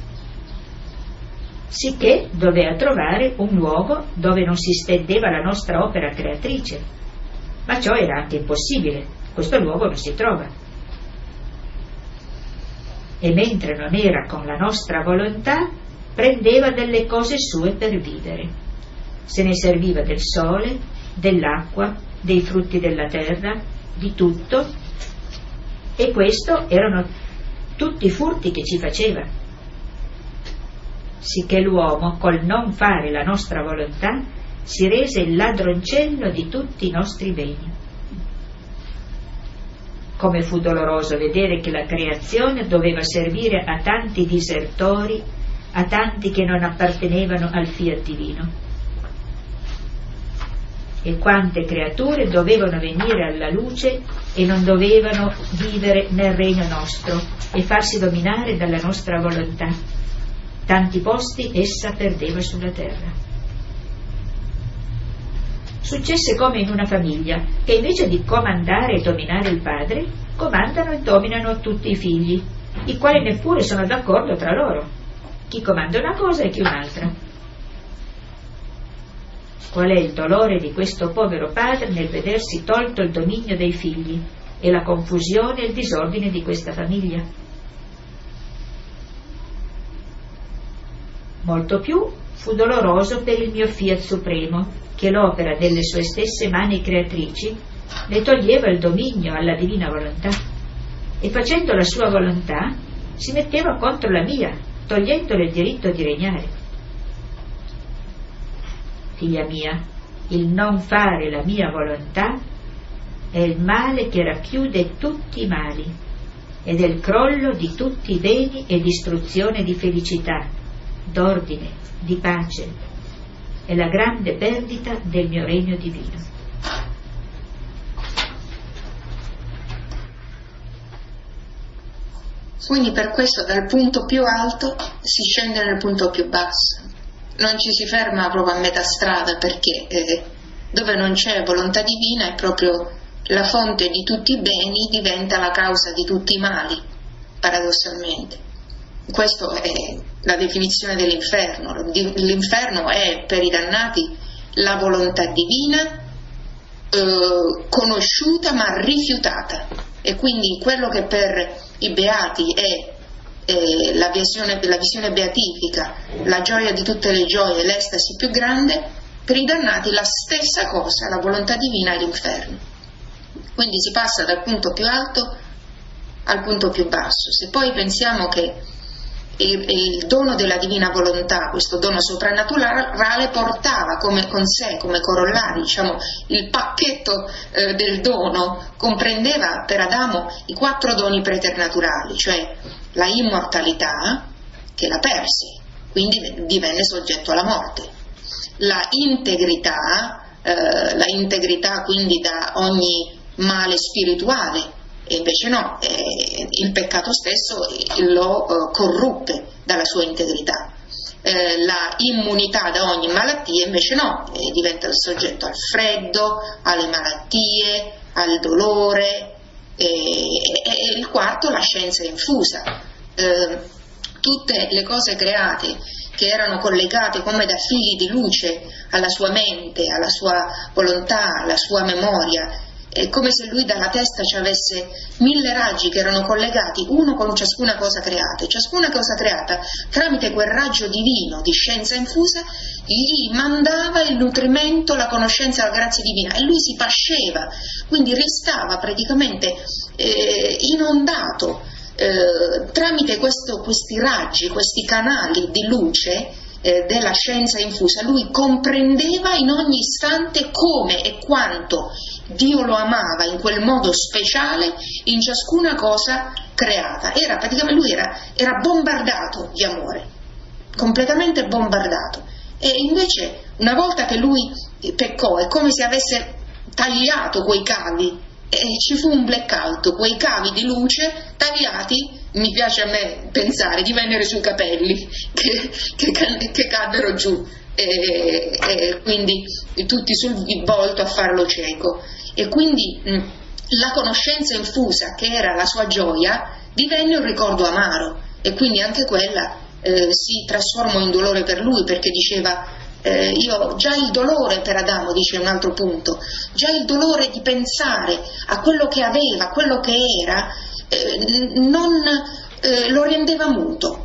sicché doveva trovare un luogo dove non si stendeva la nostra opera creatrice, ma ciò era anche impossibile, questo luogo non si trova. E mentre non era con la nostra volontà, prendeva delle cose sue per vivere, se ne serviva del sole, dell'acqua, dei frutti della terra, di tutto. E questo erano tutti i furti che ci faceva, sicché l'uomo, col non fare la nostra volontà, si rese il ladroncello di tutti i nostri beni. Come fu doloroso vedere che la creazione doveva servire a tanti disertori, a tanti che non appartenevano al fiat divino. E quante creature dovevano venire alla luce e non dovevano vivere nel regno nostro e farsi dominare dalla nostra volontà. Tanti posti essa perdeva sulla terra. Successe come in una famiglia, che invece di comandare e dominare il padre, comandano e dominano tutti i figli, i quali neppure sono d'accordo tra loro, chi comanda una cosa e chi un'altra. Qual è il dolore di questo povero padre nel vedersi tolto il dominio dei figli e la confusione e il disordine di questa famiglia? Molto più fu doloroso per il mio Fiat Supremo, che l'opera delle sue stesse mani creatrici le toglieva il dominio alla divina volontà, e facendo la sua volontà si metteva contro la mia, togliendole il diritto di regnare. Figlia mia, il non fare la mia volontà è il male che racchiude tutti i mali ed è il crollo di tutti i beni e distruzione di felicità, d'ordine, di pace, è la grande perdita del mio regno divino. Quindi per questo dal punto più alto si scende nel punto più basso, non ci si ferma proprio a metà strada, perché eh, dove non c'è volontà divina è proprio la fonte di tutti i beni, diventa la causa di tutti i mali, paradossalmente. Questa è la definizione dell'inferno. L'inferno è per i dannati la volontà divina eh, conosciuta ma rifiutata, e quindi quello che per i beati è eh, la, visione, la visione beatifica, la gioia di tutte le gioie, l'estasi più grande, per i dannati la stessa cosa, la volontà divina è l'inferno. Quindi si passa dal punto più alto al punto più basso. Se poi pensiamo che il dono della divina volontà, questo dono soprannaturale, portava come con sé, come corollario, diciamo, il pacchetto eh, del dono comprendeva per Adamo i quattro doni preternaturali, cioè la immortalità, che la perse, quindi divenne soggetto alla morte, la integrità, eh, la integrità quindi da ogni male spirituale, e invece no, eh, il peccato stesso lo eh, corruppe dalla sua integrità. Eh, la immunità da ogni malattia invece no, eh, diventa soggetto al freddo, alle malattie, al dolore, e, e, e il quarto, la scienza infusa. Eh, tutte le cose create che erano collegate come da fili di luce alla sua mente, alla sua volontà, alla sua memoria, è come se lui dalla testa ci avesse mille raggi che erano collegati uno con ciascuna cosa creata, e ciascuna cosa creata tramite quel raggio divino di scienza infusa gli mandava il nutrimento, la conoscenza, la grazia divina, e lui si pasceva, quindi restava praticamente eh, inondato eh, tramite questo, questi raggi, questi canali di luce eh, della scienza infusa. Lui comprendeva in ogni istante come e quanto Dio lo amava in quel modo speciale in ciascuna cosa creata. Era praticamente, lui era, era bombardato di amore, completamente bombardato. E invece una volta che lui peccò è come se avesse tagliato quei cavi, e ci fu un blackout, quei cavi di luce tagliati, mi piace a me pensare, divennero sui capelli che, che, che caddero giù, e, e quindi tutti sul volto a farlo cieco. E quindi mh, la conoscenza infusa, che era la sua gioia, divenne un ricordo amaro, e quindi anche quella eh, si trasformò in dolore per lui, perché diceva eh, io già il dolore per Adamo, dice un altro punto, già il dolore di pensare a quello che aveva, a quello che era, eh, non eh, lo rendeva muto.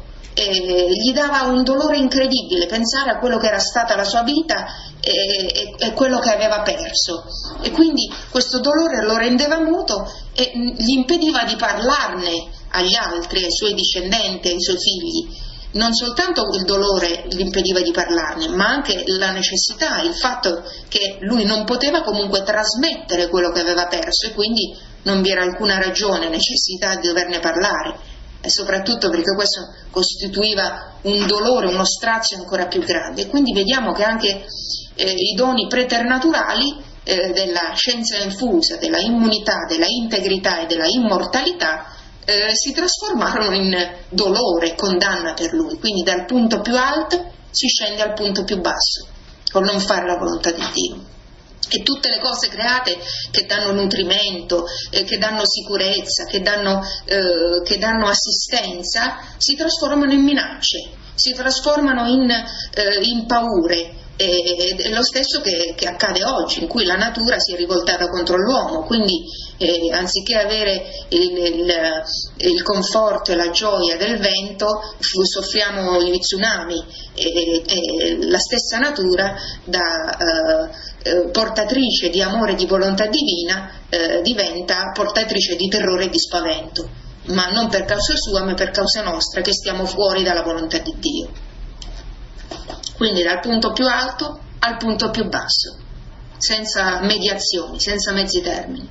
E gli dava un dolore incredibile pensare a quello che era stata la sua vita e, e, e quello che aveva perso, e quindi questo dolore lo rendeva muto e gli impediva di parlarne agli altri, ai suoi discendenti, ai suoi figli. Non soltanto il dolore gli impediva di parlarne, ma anche la necessità, il fatto che lui non poteva comunque trasmettere quello che aveva perso e quindi non vi era alcuna ragione, necessità di doverne parlare, e soprattutto perché questo costituiva un dolore, uno strazio ancora più grande. E quindi vediamo che anche eh, i doni preternaturali eh, della scienza infusa, della immunità, della integrità e della immortalità Eh, si trasformarono in dolore, condanna per lui. Quindi dal punto più alto si scende al punto più basso, con non fare la volontà di Dio. E tutte le cose create che danno nutrimento, eh, che danno sicurezza, che danno, eh, che danno assistenza, si trasformano in minacce, si trasformano in, eh, in paure. È lo stesso che, che accade oggi, in cui la natura si è rivoltata contro l'uomo, quindi eh, anziché avere il, il, il conforto e la gioia del vento, soffriamo gli tsunami, e, e la stessa natura da eh, portatrice di amore e di volontà divina eh, diventa portatrice di terrore e di spavento, ma non per causa sua, ma per causa nostra, che stiamo fuori dalla volontà di Dio. Quindi dal punto più alto al punto più basso, senza mediazioni, senza mezzi termini.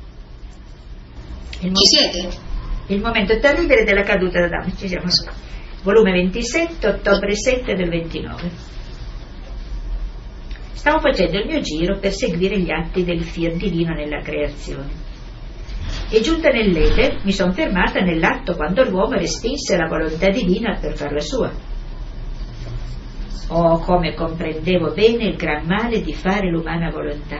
Il Ci siete? Il momento terribile della caduta d'Adamo, ci siamo su. Volume ventisette, ottobre sette del ventinove. Stavo facendo il mio giro per seguire gli atti del fiat divino nella creazione. E giunta nell'Eter mi sono fermata nell'atto quando l'uomo respinse la volontà divina per farla sua. Oh, come comprendevo bene il gran male di fare l'umana volontà.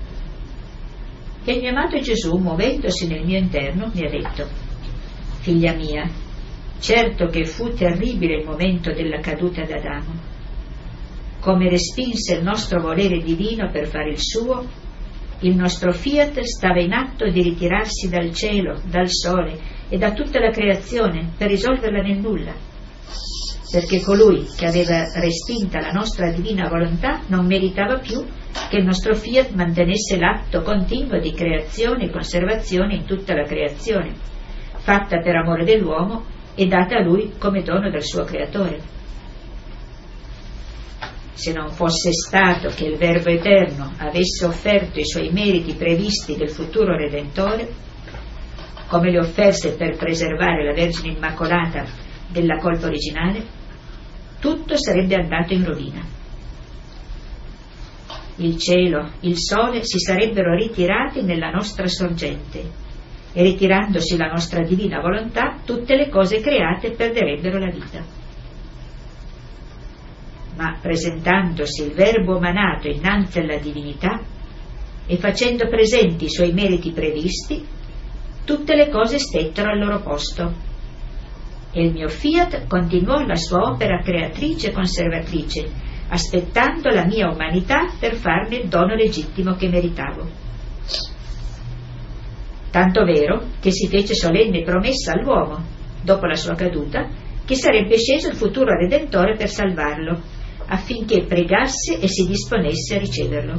E il mio amato Gesù, muovendosi nel mio interno, mi ha detto: figlia mia, certo che fu terribile il momento della caduta d'Adamo. Come respinse il nostro volere divino per fare il suo, il nostro fiat stava in atto di ritirarsi dal cielo, dal sole e da tutta la creazione per risolverla nel nulla. Perché colui che aveva respinta la nostra divina volontà non meritava più che il nostro fiat mantenesse l'atto continuo di creazione e conservazione in tutta la creazione, fatta per amore dell'uomo e data a lui come dono dal suo creatore. Se non fosse stato che il Verbo Eterno avesse offerto i suoi meriti previsti del futuro Redentore, come li offerse per preservare la Vergine Immacolata della colpa originale, tutto sarebbe andato in rovina. Il cielo, il sole si sarebbero ritirati nella nostra sorgente e ritirandosi la nostra divina volontà, tutte le cose create perderebbero la vita. Ma presentandosi il Verbo umanato innanzi alla divinità e facendo presenti i suoi meriti previsti, tutte le cose stettero al loro posto. E il mio fiat continuò la sua opera creatrice e conservatrice, aspettando la mia umanità per farmi il dono legittimo che meritavo. Tanto vero che si fece solenne promessa all'uomo, dopo la sua caduta, che sarebbe sceso il futuro Redentore per salvarlo, affinché pregasse e si disponesse a riceverlo.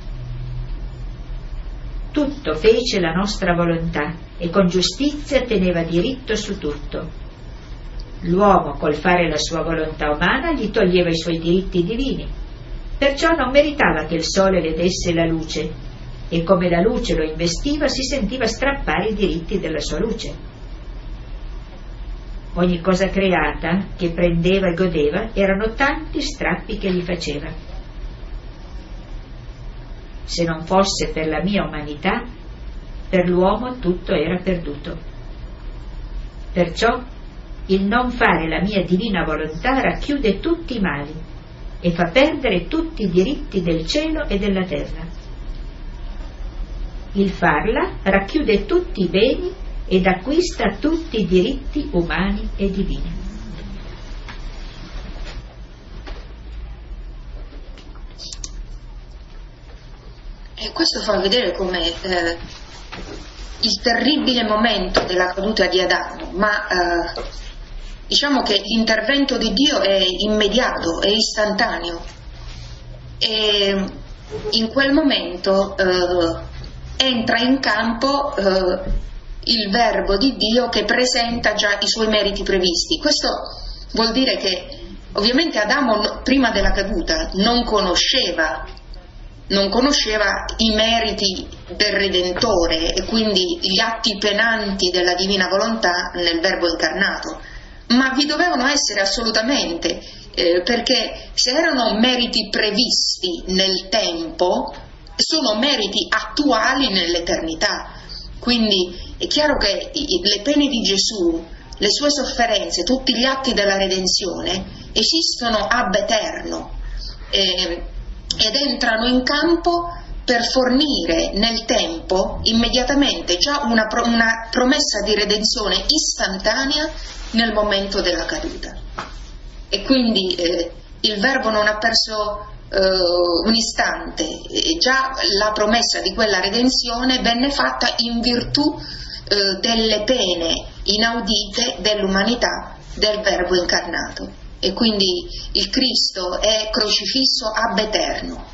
Tutto fece la nostra volontà e con giustizia teneva diritto su tutto. L'uomo, col fare la sua volontà umana, gli toglieva i suoi diritti divini, perciò non meritava che il sole le desse la luce, e come la luce lo investiva si sentiva strappare i diritti della sua luce. Ogni cosa creata che prendeva e godeva erano tanti strappi che gli faceva. Se non fosse per la mia umanità, per l'uomo tutto era perduto. Perciò il non fare la mia divina volontà racchiude tutti i mali e fa perdere tutti i diritti del cielo e della terra. Il farla racchiude tutti i beni ed acquista tutti i diritti umani e divini. E questo fa vedere come eh, il terribile momento della caduta di Adamo, ma eh, diciamo che l'intervento di Dio è immediato, è istantaneo, e in quel momento eh, entra in campo eh, il verbo di Dio che presenta già i suoi meriti previsti. Questo vuol dire che ovviamente Adamo prima della caduta non conosceva non conosceva i meriti del Redentore e quindi gli atti penanti della divina volontà nel verbo incarnato, ma vi dovevano essere assolutamente, eh, perché se erano meriti previsti nel tempo, sono meriti attuali nell'eternità. Quindi è chiaro che le pene di Gesù, le sue sofferenze, tutti gli atti della redenzione esistono ab eterno eh, ed entrano in campo per fornire nel tempo immediatamente già una, pro- una promessa di redenzione istantanea nel momento della caduta. E quindi eh, il verbo non ha perso eh, un istante, e già la promessa di quella redenzione venne fatta in virtù eh, delle pene inaudite dell'umanità del verbo incarnato. E quindi il Cristo è crocifisso ab eterno,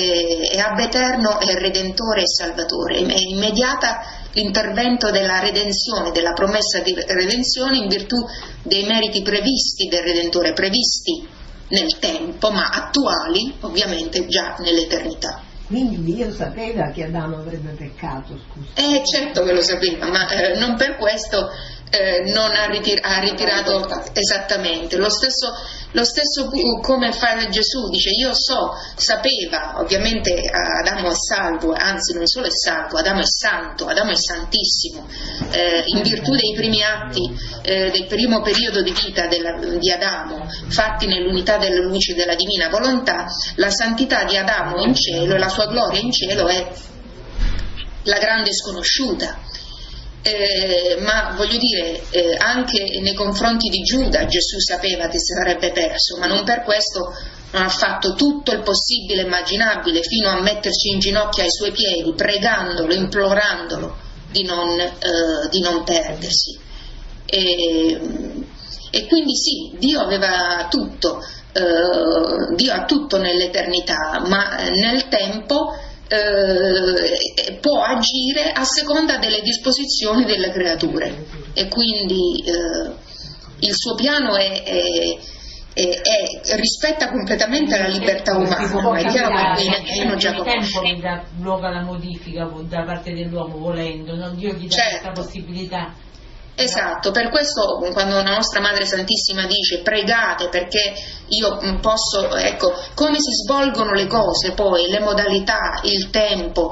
e, e ab eterno è Redentore e Salvatore. È immediata l'intervento della redenzione, della promessa di redenzione in virtù dei meriti previsti del Redentore, previsti nel tempo, ma attuali ovviamente già nell'eternità. Quindi Dio sapeva che Adamo avrebbe peccato, scusa. Eh certo che lo sapeva, ma eh, non per questo eh, non ha, ritir- ha ritirato esattamente. Lo stesso, lo stesso come fa Gesù, dice io so, sapeva, ovviamente Adamo è salvo, anzi non solo è salvo, Adamo è santo, Adamo è santissimo, eh, in virtù dei primi atti eh, del primo periodo di vita della, di Adamo, fatti nell'unità delle luci della divina volontà, la santità di Adamo in cielo e la sua gloria in cielo è la grande sconosciuta. Eh, ma voglio dire, eh, anche nei confronti di Giuda Gesù sapeva che si sarebbe perso, ma non per questo non ha fatto tutto il possibile e immaginabile fino a mettersi in ginocchio ai suoi piedi, pregandolo, implorandolo di non, eh, di non perdersi. E, e quindi sì, Dio aveva tutto, eh, Dio ha tutto nell'eternità, ma nel tempo Eh, può agire a seconda delle disposizioni delle creature, e quindi eh, il suo piano è, è, è, è, rispetta completamente la libertà umana. È chiaro che qui hanno già il tempo che dà luogo alla modifica da parte dell'uomo volendo, non Dio gli dà certo. questa possibilità. Esatto, per questo quando la nostra Madre Santissima dice pregate perché io posso, ecco, come si svolgono le cose poi, le modalità, il tempo,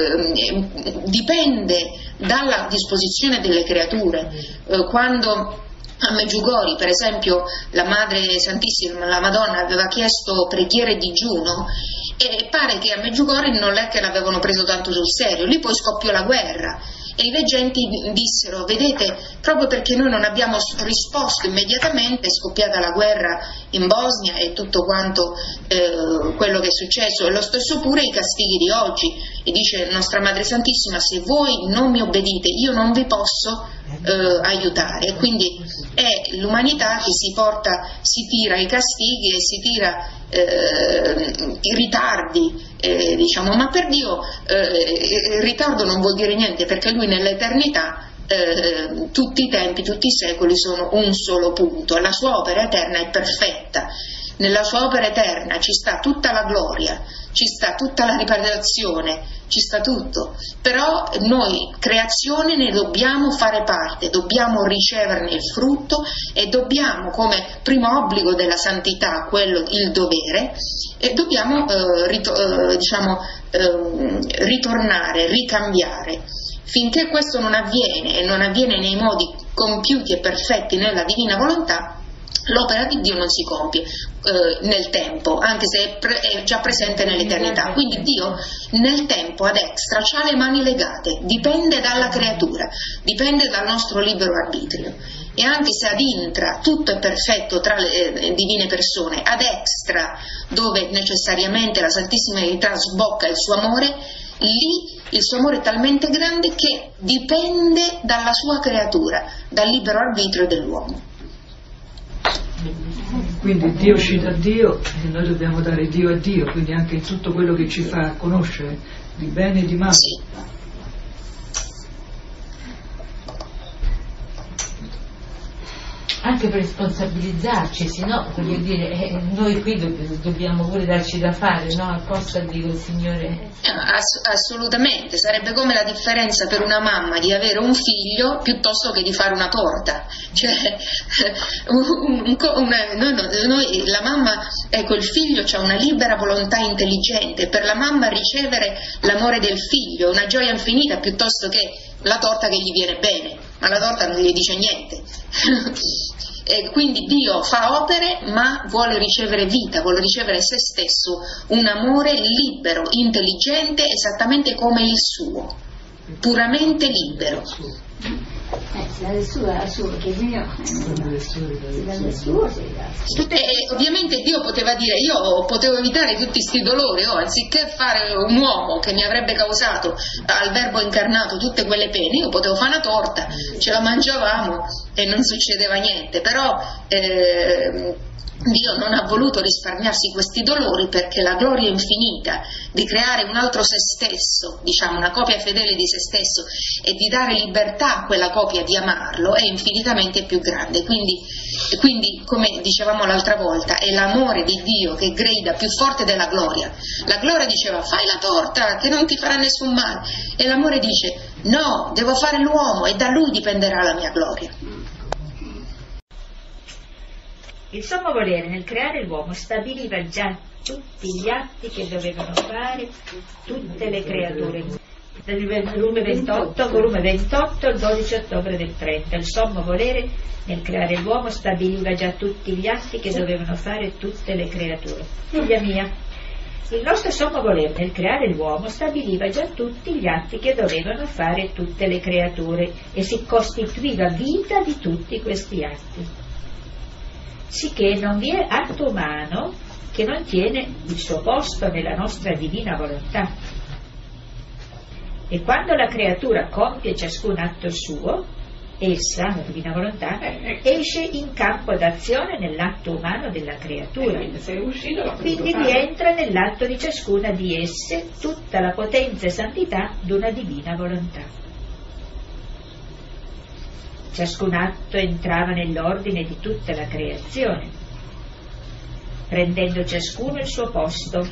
eh, dipende dalla disposizione delle creature. Eh, quando a Meggiugori, per esempio, la Madre Santissima, la Madonna, aveva chiesto preghiere e digiuno, e pare che a Meggiugori non è che l'avevano preso tanto sul serio, lì poi scoppiò la guerra. E i veggenti dissero, vedete, proprio perché noi non abbiamo risposto immediatamente è scoppiata la guerra in Bosnia e tutto quanto eh, quello che è successo, e lo stesso pure i castighi di oggi. E dice nostra Madre Santissima, se voi non mi obbedite io non vi posso eh, aiutare. E quindi è l'umanità che si porta, si tira i castighi e si tira eh, i ritardi, eh, diciamo, ma per Dio eh, il ritardo non vuol dire niente, perché Lui nell'eternità eh, tutti i tempi, tutti i secoli sono un solo punto, la sua opera eterna è perfetta. Nella sua opera eterna ci sta tutta la gloria, ci sta tutta la riparazione, ci sta tutto, però noi creazione ne dobbiamo fare parte, dobbiamo riceverne il frutto e dobbiamo, come primo obbligo della santità, quello il dovere, e dobbiamo eh, rit- eh, diciamo, eh, ritornare, ricambiare. Finché questo non avviene, e non avviene nei modi compiuti e perfetti nella divina volontà, l'opera di Dio non si compie eh, nel tempo, anche se è, pre- è già presente nell'eternità. Quindi Dio nel tempo ad extra ha le mani legate, dipende dalla creatura, dipende dal nostro libero arbitrio. E anche se ad intra tutto è perfetto tra le eh, divine persone, ad extra, dove necessariamente la Santissima Trinità sbocca il suo amore, lì il suo amore è talmente grande che dipende dalla sua creatura, dal libero arbitrio dell'uomo. Quindi Dio ci dà Dio e noi dobbiamo dare Dio a Dio, quindi anche in tutto quello che ci fa conoscere di bene e di male. Sì. Anche per responsabilizzarci, se no, voglio dire, eh, noi qui do- dobbiamo pure darci da fare, no? Al posto dico, Signore. Ass- assolutamente, sarebbe come la differenza per una mamma di avere un figlio piuttosto che di fare una torta. Cioè, un, un, una, noi, noi, la mamma, ecco, il figlio ha una libera volontà intelligente, per la mamma ricevere l'amore del figlio, una gioia infinita piuttosto che la torta che gli viene bene, ma la torta non gli dice niente. E quindi Dio fa opere ma vuole ricevere vita, vuole ricevere se stesso, un amore libero, intelligente, esattamente come il suo, puramente libero. Eh, se dà del suo è suo, perché il mio se dà del suo, si dà. E ovviamente Dio poteva dire, io potevo evitare tutti questi dolori, oh, anziché fare un uomo che mi avrebbe causato al verbo incarnato tutte quelle pene, io potevo fare una torta, ce la mangiavamo e non succedeva niente, però eh, Dio non ha voluto risparmiarsi questi dolori, perché la gloria infinita di creare un altro se stesso, diciamo una copia fedele di se stesso, e di dare libertà a quella copia di amarlo è infinitamente più grande. Quindi, quindi come dicevamo l'altra volta, è l'amore di Dio che grida più forte della gloria. La gloria diceva fai la torta che non ti farà nessun male, e l'amore dice no, devo fare l'uomo e da lui dipenderà la mia gloria. Il sommo volere nel creare l'uomo stabiliva già tutti gli atti che dovevano fare tutte le creature. Volume ventotto, volume ventotto, il dodici ottobre del trenta. Il sommo volere nel creare l'uomo stabiliva già tutti gli atti che dovevano fare tutte le creature. Figlia mia, il nostro sommo volere nel creare l'uomo stabiliva già tutti gli atti che dovevano fare tutte le creature e si costituiva vita di tutti questi atti. Sicché non vi è atto umano che non tiene il suo posto nella nostra divina volontà. E quando la creatura compie ciascun atto suo, essa, la divina volontà, esce in campo d'azione nell'atto umano della creatura. Quindi rientra nell'atto di ciascuna di esse tutta la potenza e santità d'una divina volontà. Ciascun atto entrava nell'ordine di tutta la creazione, prendendo ciascuno il suo posto,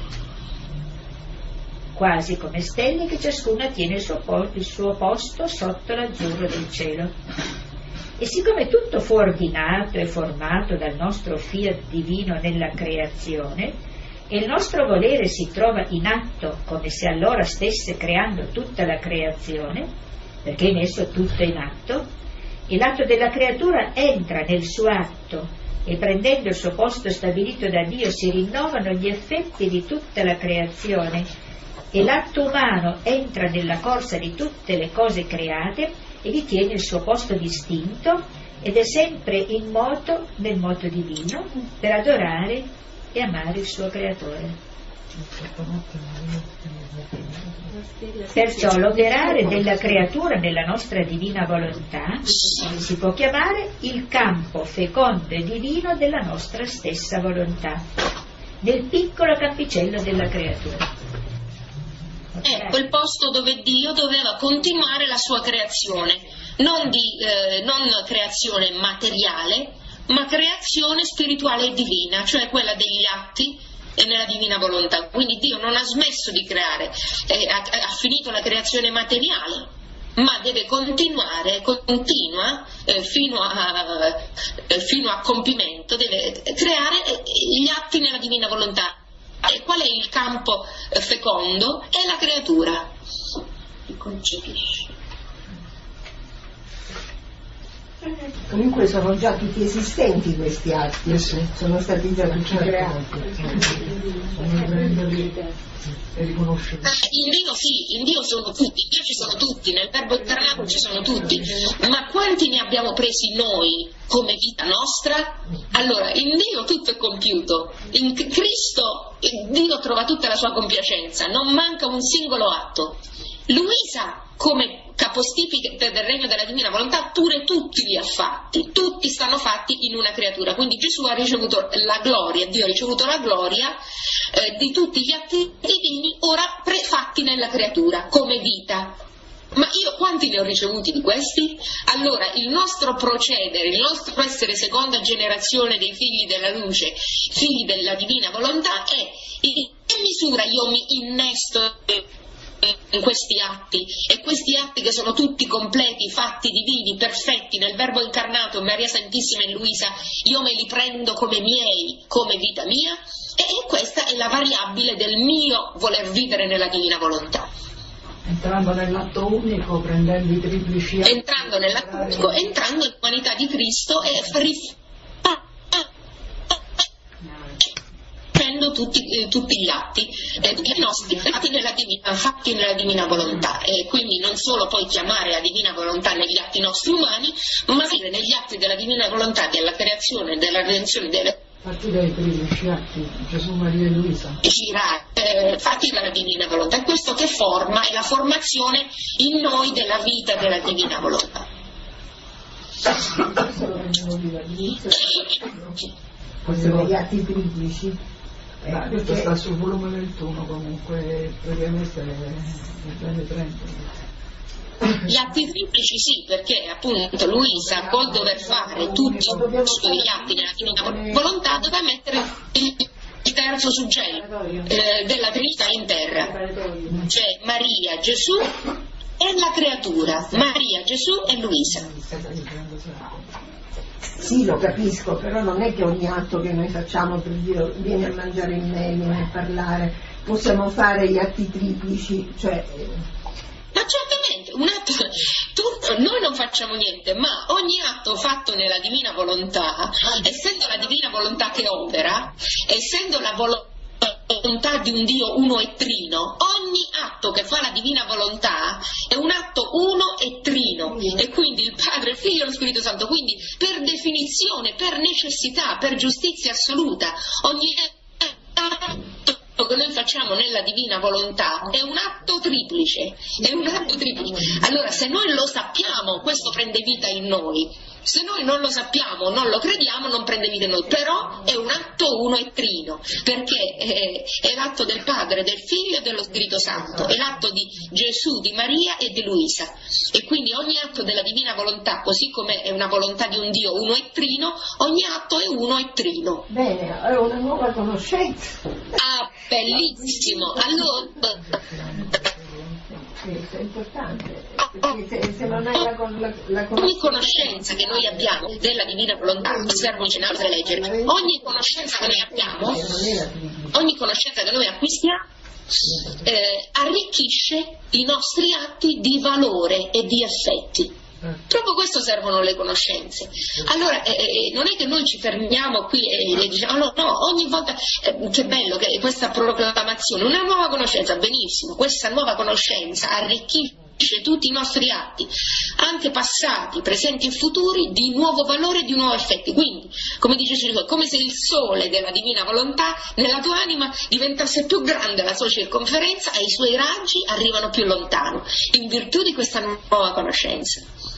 quasi come stelle che ciascuna tiene il suo, po- il suo posto sotto l'azzurro del cielo. E siccome tutto fu ordinato e formato dal nostro fiat divino nella creazione, e il nostro volere si trova in atto come se allora stesse creando tutta la creazione, perché in esso tutto è in atto, e l'atto della creatura entra nel suo atto e prendendo il suo posto stabilito da Dio si rinnovano gli effetti di tutta la creazione, e l'atto umano entra nella corsa di tutte le cose create e vi tiene il suo posto distinto ed è sempre in moto nel moto divino per adorare e amare il suo creatore. Perciò l'operare della creatura nella nostra divina volontà si può chiamare il campo fecondo e divino della nostra stessa volontà, nel piccolo campicello della creatura. È quel posto dove Dio doveva continuare la sua creazione, non, di, eh, non creazione materiale, ma creazione spirituale e divina, cioè quella degli atti e nella divina volontà. Quindi Dio non ha smesso di creare, eh, ha, ha finito la creazione materiale, ma deve continuare, continua eh, fino, a, eh, fino a compimento, deve creare gli atti nella divina volontà. E qual è il campo eh, fecondo? È la creatura. Li concepisce. Comunque sono già tutti esistenti questi atti, sono stati già tutti creati. E riconoscere. In Dio sì, in Dio sono tutti, in Dio ci sono tutti, nel verbo incarnato ci sono tutti, ma quanti ne abbiamo presi noi come vita nostra? Allora, in Dio tutto è compiuto, in Cristo Dio trova tutta la sua compiacenza, non manca un singolo atto. Luisa come capostipi del regno della divina volontà, pure tutti li ha fatti, tutti stanno fatti in una creatura, quindi Gesù ha ricevuto la gloria, Dio ha ricevuto la gloria eh, di tutti gli atti divini ora prefatti nella creatura come vita. Ma io quanti ne ho ricevuti di questi? Allora il nostro procedere, il nostro essere seconda generazione dei figli della luce, figli della divina volontà, è in che misura io mi innesto in questi atti, e questi atti che sono tutti completi, fatti, divini, perfetti nel Verbo incarnato, Maria Santissima e Luisa, io me li prendo come miei, come vita mia, e questa è la variabile del mio voler vivere nella divina volontà. Entrando nell'atto unico, prendendo i triplici atti. Entrando nell'atto unico, entrando nell'umanità di Cristo e facendo tutti, eh, tutti gli atti eh, tutti i nostri fatti nella, divina, fatti nella divina volontà, e quindi non solo poi chiamare la divina volontà negli atti nostri umani, ma vivere negli atti della divina volontà, della creazione, della redenzione, delle fatti dai triplici atti, Gesù, Maria e Luisa. Girare, eh, fatti dalla divina volontà, è questo che forma, è la formazione in noi della vita della divina volontà. Questo lo prendiamo di all'inizio, gli atti triplici. Beh, questo sta sul volume ventuno comunque, praticamente nel trenta. Gli atti triplici sì, perché appunto Luisa col dover fare tutti gli atti nella divina volontà doveva mettere il terzo suggello eh, della Trinità in terra, cioè Maria, Gesù e la creatura, Maria, Gesù e Luisa. Sì, lo capisco, però non è che ogni atto che noi facciamo, per dire vieni a mangiare in me, vieni a parlare, possiamo fare gli atti triplici, cioè... Ma certamente, un atto, tu, noi non facciamo niente, ma ogni atto fatto nella divina volontà, essendo la divina volontà che opera, essendo la volontà di un Dio uno e trino, ogni atto che fa la divina volontà è un atto uno e trino, e quindi il Padre, il Figlio e lo Spirito Santo, quindi per definizione, per necessità, per giustizia assoluta, ogni atto che noi facciamo nella divina volontà è un atto triplice, è un atto triplice. Allora se noi lo sappiamo, questo prende vita in noi. Se noi non lo sappiamo, non lo crediamo, non prende vita in noi, però è un atto uno e trino, perché è, è l'atto del Padre, del Figlio e dello Spirito Santo, è l'atto di Gesù, di Maria e di Luisa, e quindi ogni atto della divina volontà, così come è una volontà di un Dio uno e trino, ogni atto è uno e trino. Bene, è una nuova conoscenza. Ah, bellissimo! Allora... Questo è importante, perché se, se non hai la, la, la ogni conoscenza che noi abbiamo della divina volontà, mi servono cenare a leggere, ogni conoscenza che noi abbiamo, ogni conoscenza che noi acquistiamo eh, arricchisce i nostri atti di valore e di effetti. Proprio questo servono le conoscenze. Allora eh, non è che noi ci fermiamo qui e le diciamo no, no, ogni volta eh, che bello che questa proclamazione, una nuova conoscenza, benissimo, questa nuova conoscenza arricchisce tutti i nostri atti, anche passati, presenti e futuri, di nuovo valore e di nuovi effetti. Quindi, come dice Gesù, come se il sole della divina volontà nella tua anima diventasse più grande la sua circonferenza e i suoi raggi arrivano più lontano, in virtù di questa nuova conoscenza.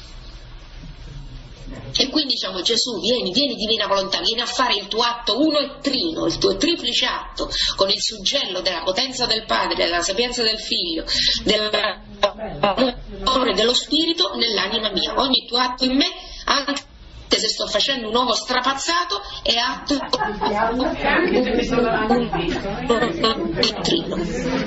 E quindi diciamo Gesù, vieni, vieni divina volontà, vieni a fare il tuo atto uno e trino, il tuo triplice atto, con il suggello della potenza del Padre, della sapienza del Figlio, dell'amore dello Spirito nell'anima mia. Ogni tuo atto in me, anche se sto facendo un uovo strapazzato, è atto uno e trino.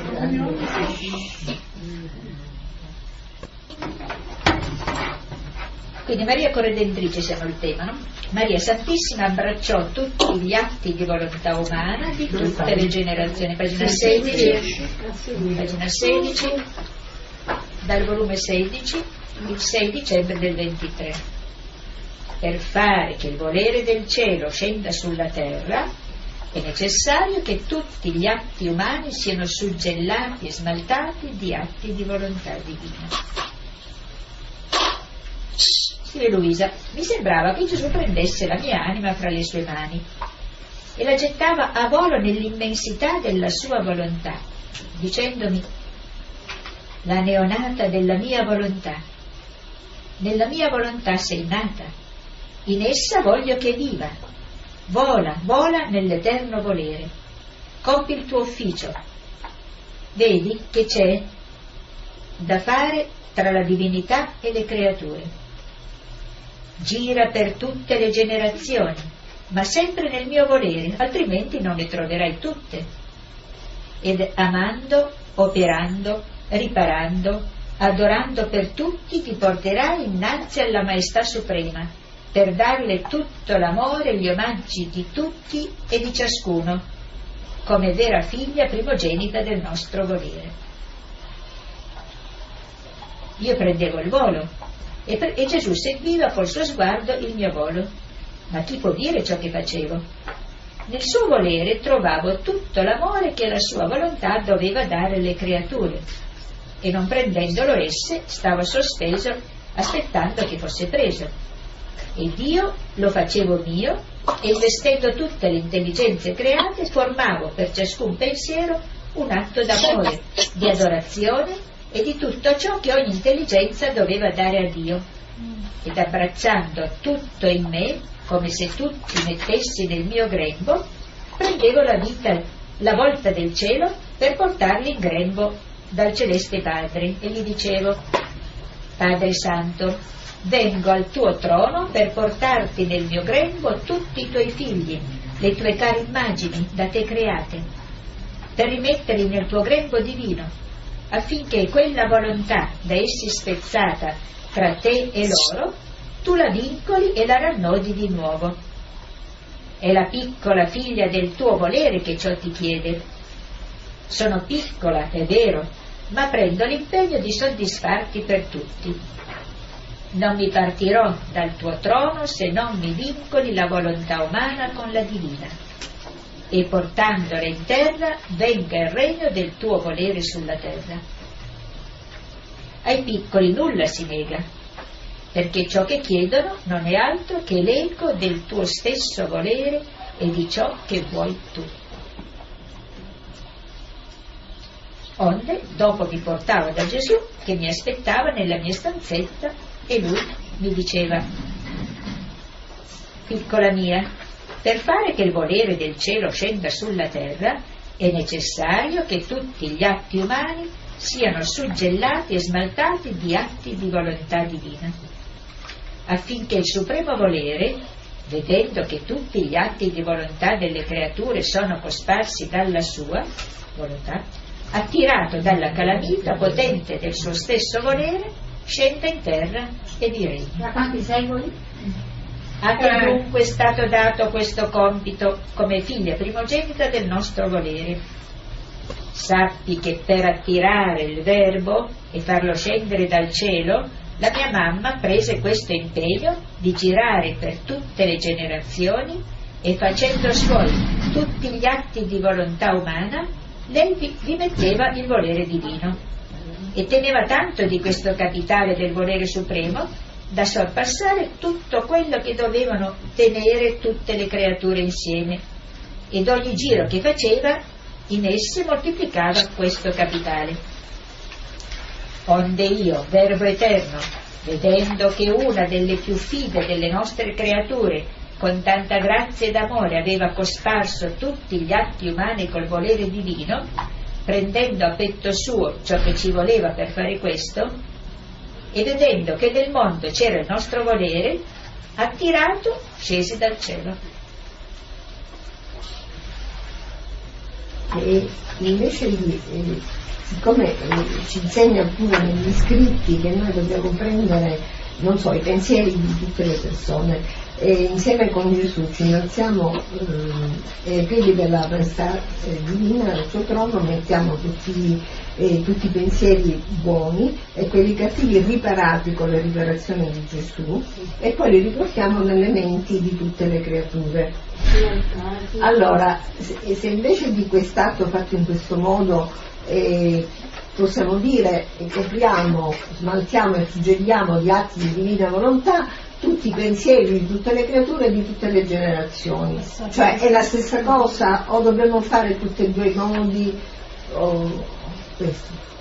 Quindi Maria Corredentrice siamo il tema, no? Maria Santissima abbracciò tutti gli atti di volontà umana di tutte le generazioni. Pagina sedici, pagina sedici, dal volume sedici, il sei dicembre del ventitré. Per fare che il volere del cielo scenda sulla terra è necessario che tutti gli atti umani siano suggellati e smaltati di atti di volontà divina. Scrive Luisa, mi sembrava che Gesù prendesse la mia anima fra le sue mani e la gettava a volo nell'immensità della sua volontà, dicendomi: la neonata della mia volontà. Nella mia volontà sei nata, in essa voglio che viva. Vola, vola nell'eterno volere. Compi il tuo ufficio. Vedi che c'è da fare tra la divinità e le creature. Gira per tutte le generazioni, ma sempre nel mio volere, altrimenti non le troverai tutte. Ed amando, operando, riparando, adorando per tutti, ti porterai innanzi alla Maestà Suprema, per darle tutto l'amore e gli omaggi di tutti e di ciascuno, come vera figlia primogenita del nostro volere. Io prendevo il volo e, per, e Gesù seguiva col suo sguardo il mio volo. Ma chi può dire ciò che facevo? Nel suo volere trovavo tutto l'amore che la sua volontà doveva dare alle creature, e non prendendolo esse stavo sospeso aspettando che fosse preso. Ed io lo facevo mio, e investendo tutte le intelligenze create formavo per ciascun pensiero un atto d'amore, di adorazione e di tutto ciò che ogni intelligenza doveva dare a Dio, ed abbracciando tutto in me come se tutti mettessi nel mio grembo, prendevo la vita, la volta del cielo per portarli in grembo dal celeste Padre, e gli dicevo: Padre Santo, vengo al tuo trono per portarti nel mio grembo tutti i tuoi figli, le tue care immagini da te create, per rimetterli nel tuo grembo divino, affinché quella volontà da essi spezzata tra te e loro, tu la vincoli e la rannodi di nuovo. È la piccola figlia del tuo volere che ciò ti chiede. Sono piccola, è vero, ma prendo l'impegno di soddisfarti per tutti. Non mi partirò dal tuo trono se non mi vincoli la volontà umana con la divina, e portandola in terra venga il regno del tuo volere sulla terra. Ai piccoli nulla si nega, perché ciò che chiedono non è altro che l'eco del tuo stesso volere e di ciò che vuoi tu. Onde, dopo mi portavo da Gesù, che mi aspettava nella mia stanzetta, e lui mi diceva: piccola mia, per fare che il volere del cielo scenda sulla terra è necessario che tutti gli atti umani siano suggellati e smaltati di atti di volontà divina, affinché il supremo volere, vedendo che tutti gli atti di volontà delle creature sono cosparsi dalla sua volontà, attirato dalla calamita potente del suo stesso volere, scenda in terra e vi regna. Da quanti secoli? A te dunque è stato dato questo compito come figlia primogenita del nostro volere. Sappi che per attirare il Verbo e farlo scendere dal cielo, la mia mamma prese questo impegno di girare per tutte le generazioni, e facendo suoi tutti gli atti di volontà umana, lei vi, vi metteva il volere divino, e teneva tanto di questo capitale del volere supremo da sorpassare tutto quello che dovevano tenere tutte le creature insieme, ed ogni giro che faceva in esse moltiplicava questo capitale. Onde io, Verbo eterno, vedendo che una delle più fide delle nostre creature con tanta grazia ed amore aveva cosparso tutti gli atti umani col volere divino, prendendo a petto suo ciò che ci voleva per fare questo, e vedendo che nel mondo c'era il nostro volere, attirato scese dal cielo. E invece di, eh, siccome eh, ci insegna pure negli scritti che noi dobbiamo prendere, non so, i pensieri di tutte le persone, e insieme con Gesù ci innalziamo eh, ai piedi della maestà eh, divina, del suo trono, mettiamo tutti, eh, tutti i pensieri buoni e quelli cattivi riparati con la riparazione di Gesù, e poi li riportiamo nelle menti di tutte le creature. Allora, se, se invece di quest'atto fatto in questo modo eh, possiamo dire che copriamo, smaltiamo e suggelliamo di atti di divina volontà tutti i pensieri di tutte le creature e di tutte le generazioni, cioè è la stessa cosa, o dobbiamo fare tutti e due i modi, o questo?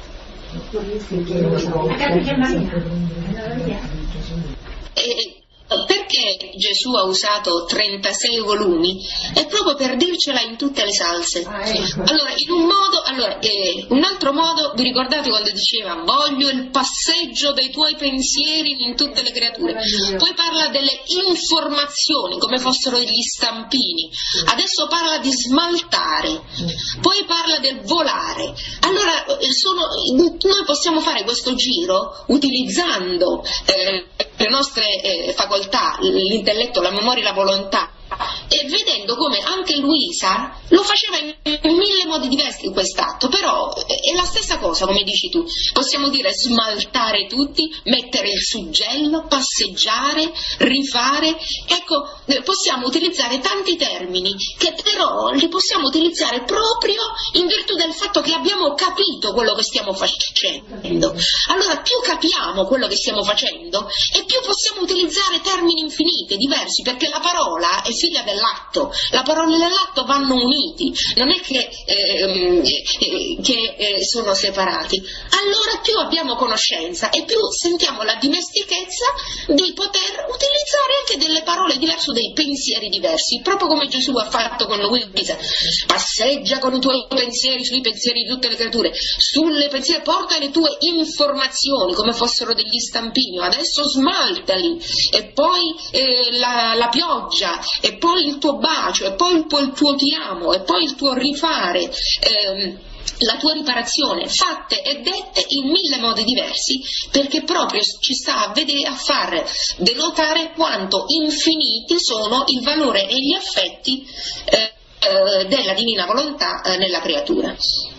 E perché Gesù ha usato trentasei volumi? È proprio per dircela in tutte le salse. Allora, in un modo, allora, eh, un altro modo, vi ricordate quando diceva voglio il passeggio dei tuoi pensieri in tutte le creature? Poi parla delle informazioni come fossero degli stampini. Adesso parla di smaltare. Poi parla del volare. Allora, sono, noi possiamo fare questo giro utilizzando eh, le nostre eh, facoltà, l'intelletto, la memoria e la volontà, e vedendo come anche Luisa lo faceva in mille modi diversi in quest'atto, però è la stessa cosa, come dici tu. Possiamo dire smaltare tutti, mettere il suggello, passeggiare, rifare. Ecco, possiamo utilizzare tanti termini che però li possiamo utilizzare proprio in virtù del fatto che abbiamo capito quello che stiamo facendo. Allora, più capiamo quello che stiamo facendo e più possiamo utilizzare termini infiniti, diversi, perché la parola è figlia dell'atto, la parola e l'atto vanno uniti, non è che, eh, eh, che eh, sono separati. Allora più abbiamo conoscenza e più sentiamo la dimestichezza di poter utilizzare anche delle parole diverse, dei pensieri diversi, proprio come Gesù ha fatto con Luisa. Passeggia con i tuoi pensieri sui pensieri di tutte le creature, sulle pensieri porta le tue informazioni come fossero degli stampini, adesso smaltali, e poi eh, la, la pioggia, e poi il tuo bacio, e poi il tuo, il tuo ti amo, e poi il tuo rifare, ehm, la tua riparazione, fatte e dette in mille modi diversi, perché proprio ci sta a, vedere, a far denotare quanto infiniti sono il valore e gli affetti eh, eh, della divina volontà eh, nella creatura.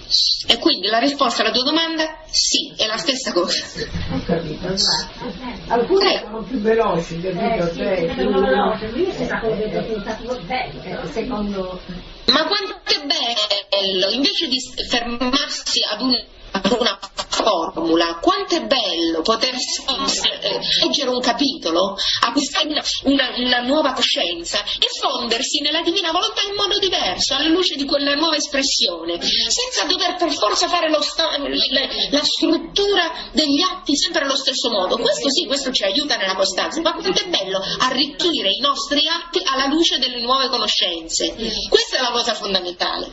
E quindi la risposta alla tua domanda, sì, è la stessa cosa. Ho capito, alcune eh. sono più veloci, capito? Eh, sì, cioè, più veloci, lui è stato bello. Secondo... Ma quanto è bello, invece di fermarsi ad una, ad una formula, quanto è bello poter eh, leggere un capitolo, acquistare una, una, una nuova coscienza e fondersi nella divina volontà in modo diverso, alla luce di quella nuova espressione, senza dover per forza fare lo sta, la, la struttura degli atti sempre allo stesso modo. Questo sì, questo ci aiuta nella costanza, ma quanto è bello arricchire i nostri atti alla luce delle nuove conoscenze. Questa è la cosa fondamentale.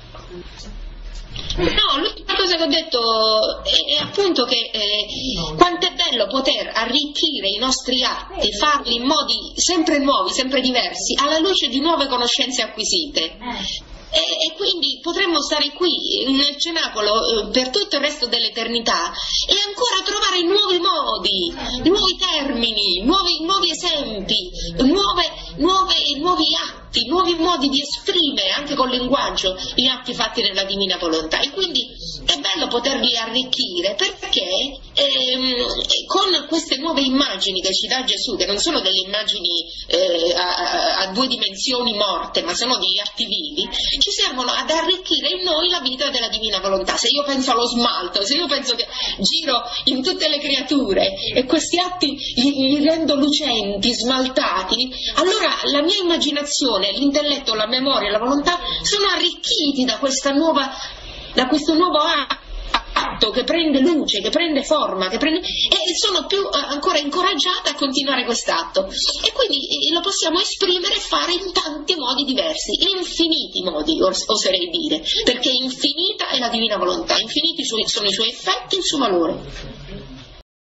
No, l'ultima cosa che ho detto è, è appunto che eh, quanto è bello poter arricchire i nostri atti, farli in modi sempre nuovi, sempre diversi, alla luce di nuove conoscenze acquisite. E, e quindi potremmo stare qui nel cenacolo eh, per tutto il resto dell'eternità e ancora trovare nuovi modi, nuovi termini, nuovi, nuovi esempi, nuove, nuove, nuovi atti, nuovi modi di esprimere anche col linguaggio gli atti fatti nella divina volontà. E quindi è bello poterli arricchire, perché ehm, con queste nuove immagini che ci dà Gesù, che non sono delle immagini eh, a, a due dimensioni morte, ma sono degli atti vivi, ci servono ad arricchire in noi la vita della divina volontà. Se io penso allo smalto, se io penso che giro in tutte le creature e questi atti li, li rendo lucenti, smaltati, allora la mia immaginazione, l'intelletto, la memoria, la volontà sono arricchiti da questa nuova, da questo nuovo atto che prende luce, che prende forma, che prende, e sono più eh, ancora incoraggiata a continuare quest'atto. E quindi eh, lo possiamo esprimere e fare in tanti modi diversi, infiniti modi, os- oserei dire, perché infinita è la divina volontà, infiniti su- sono i suoi effetti e il suo valore.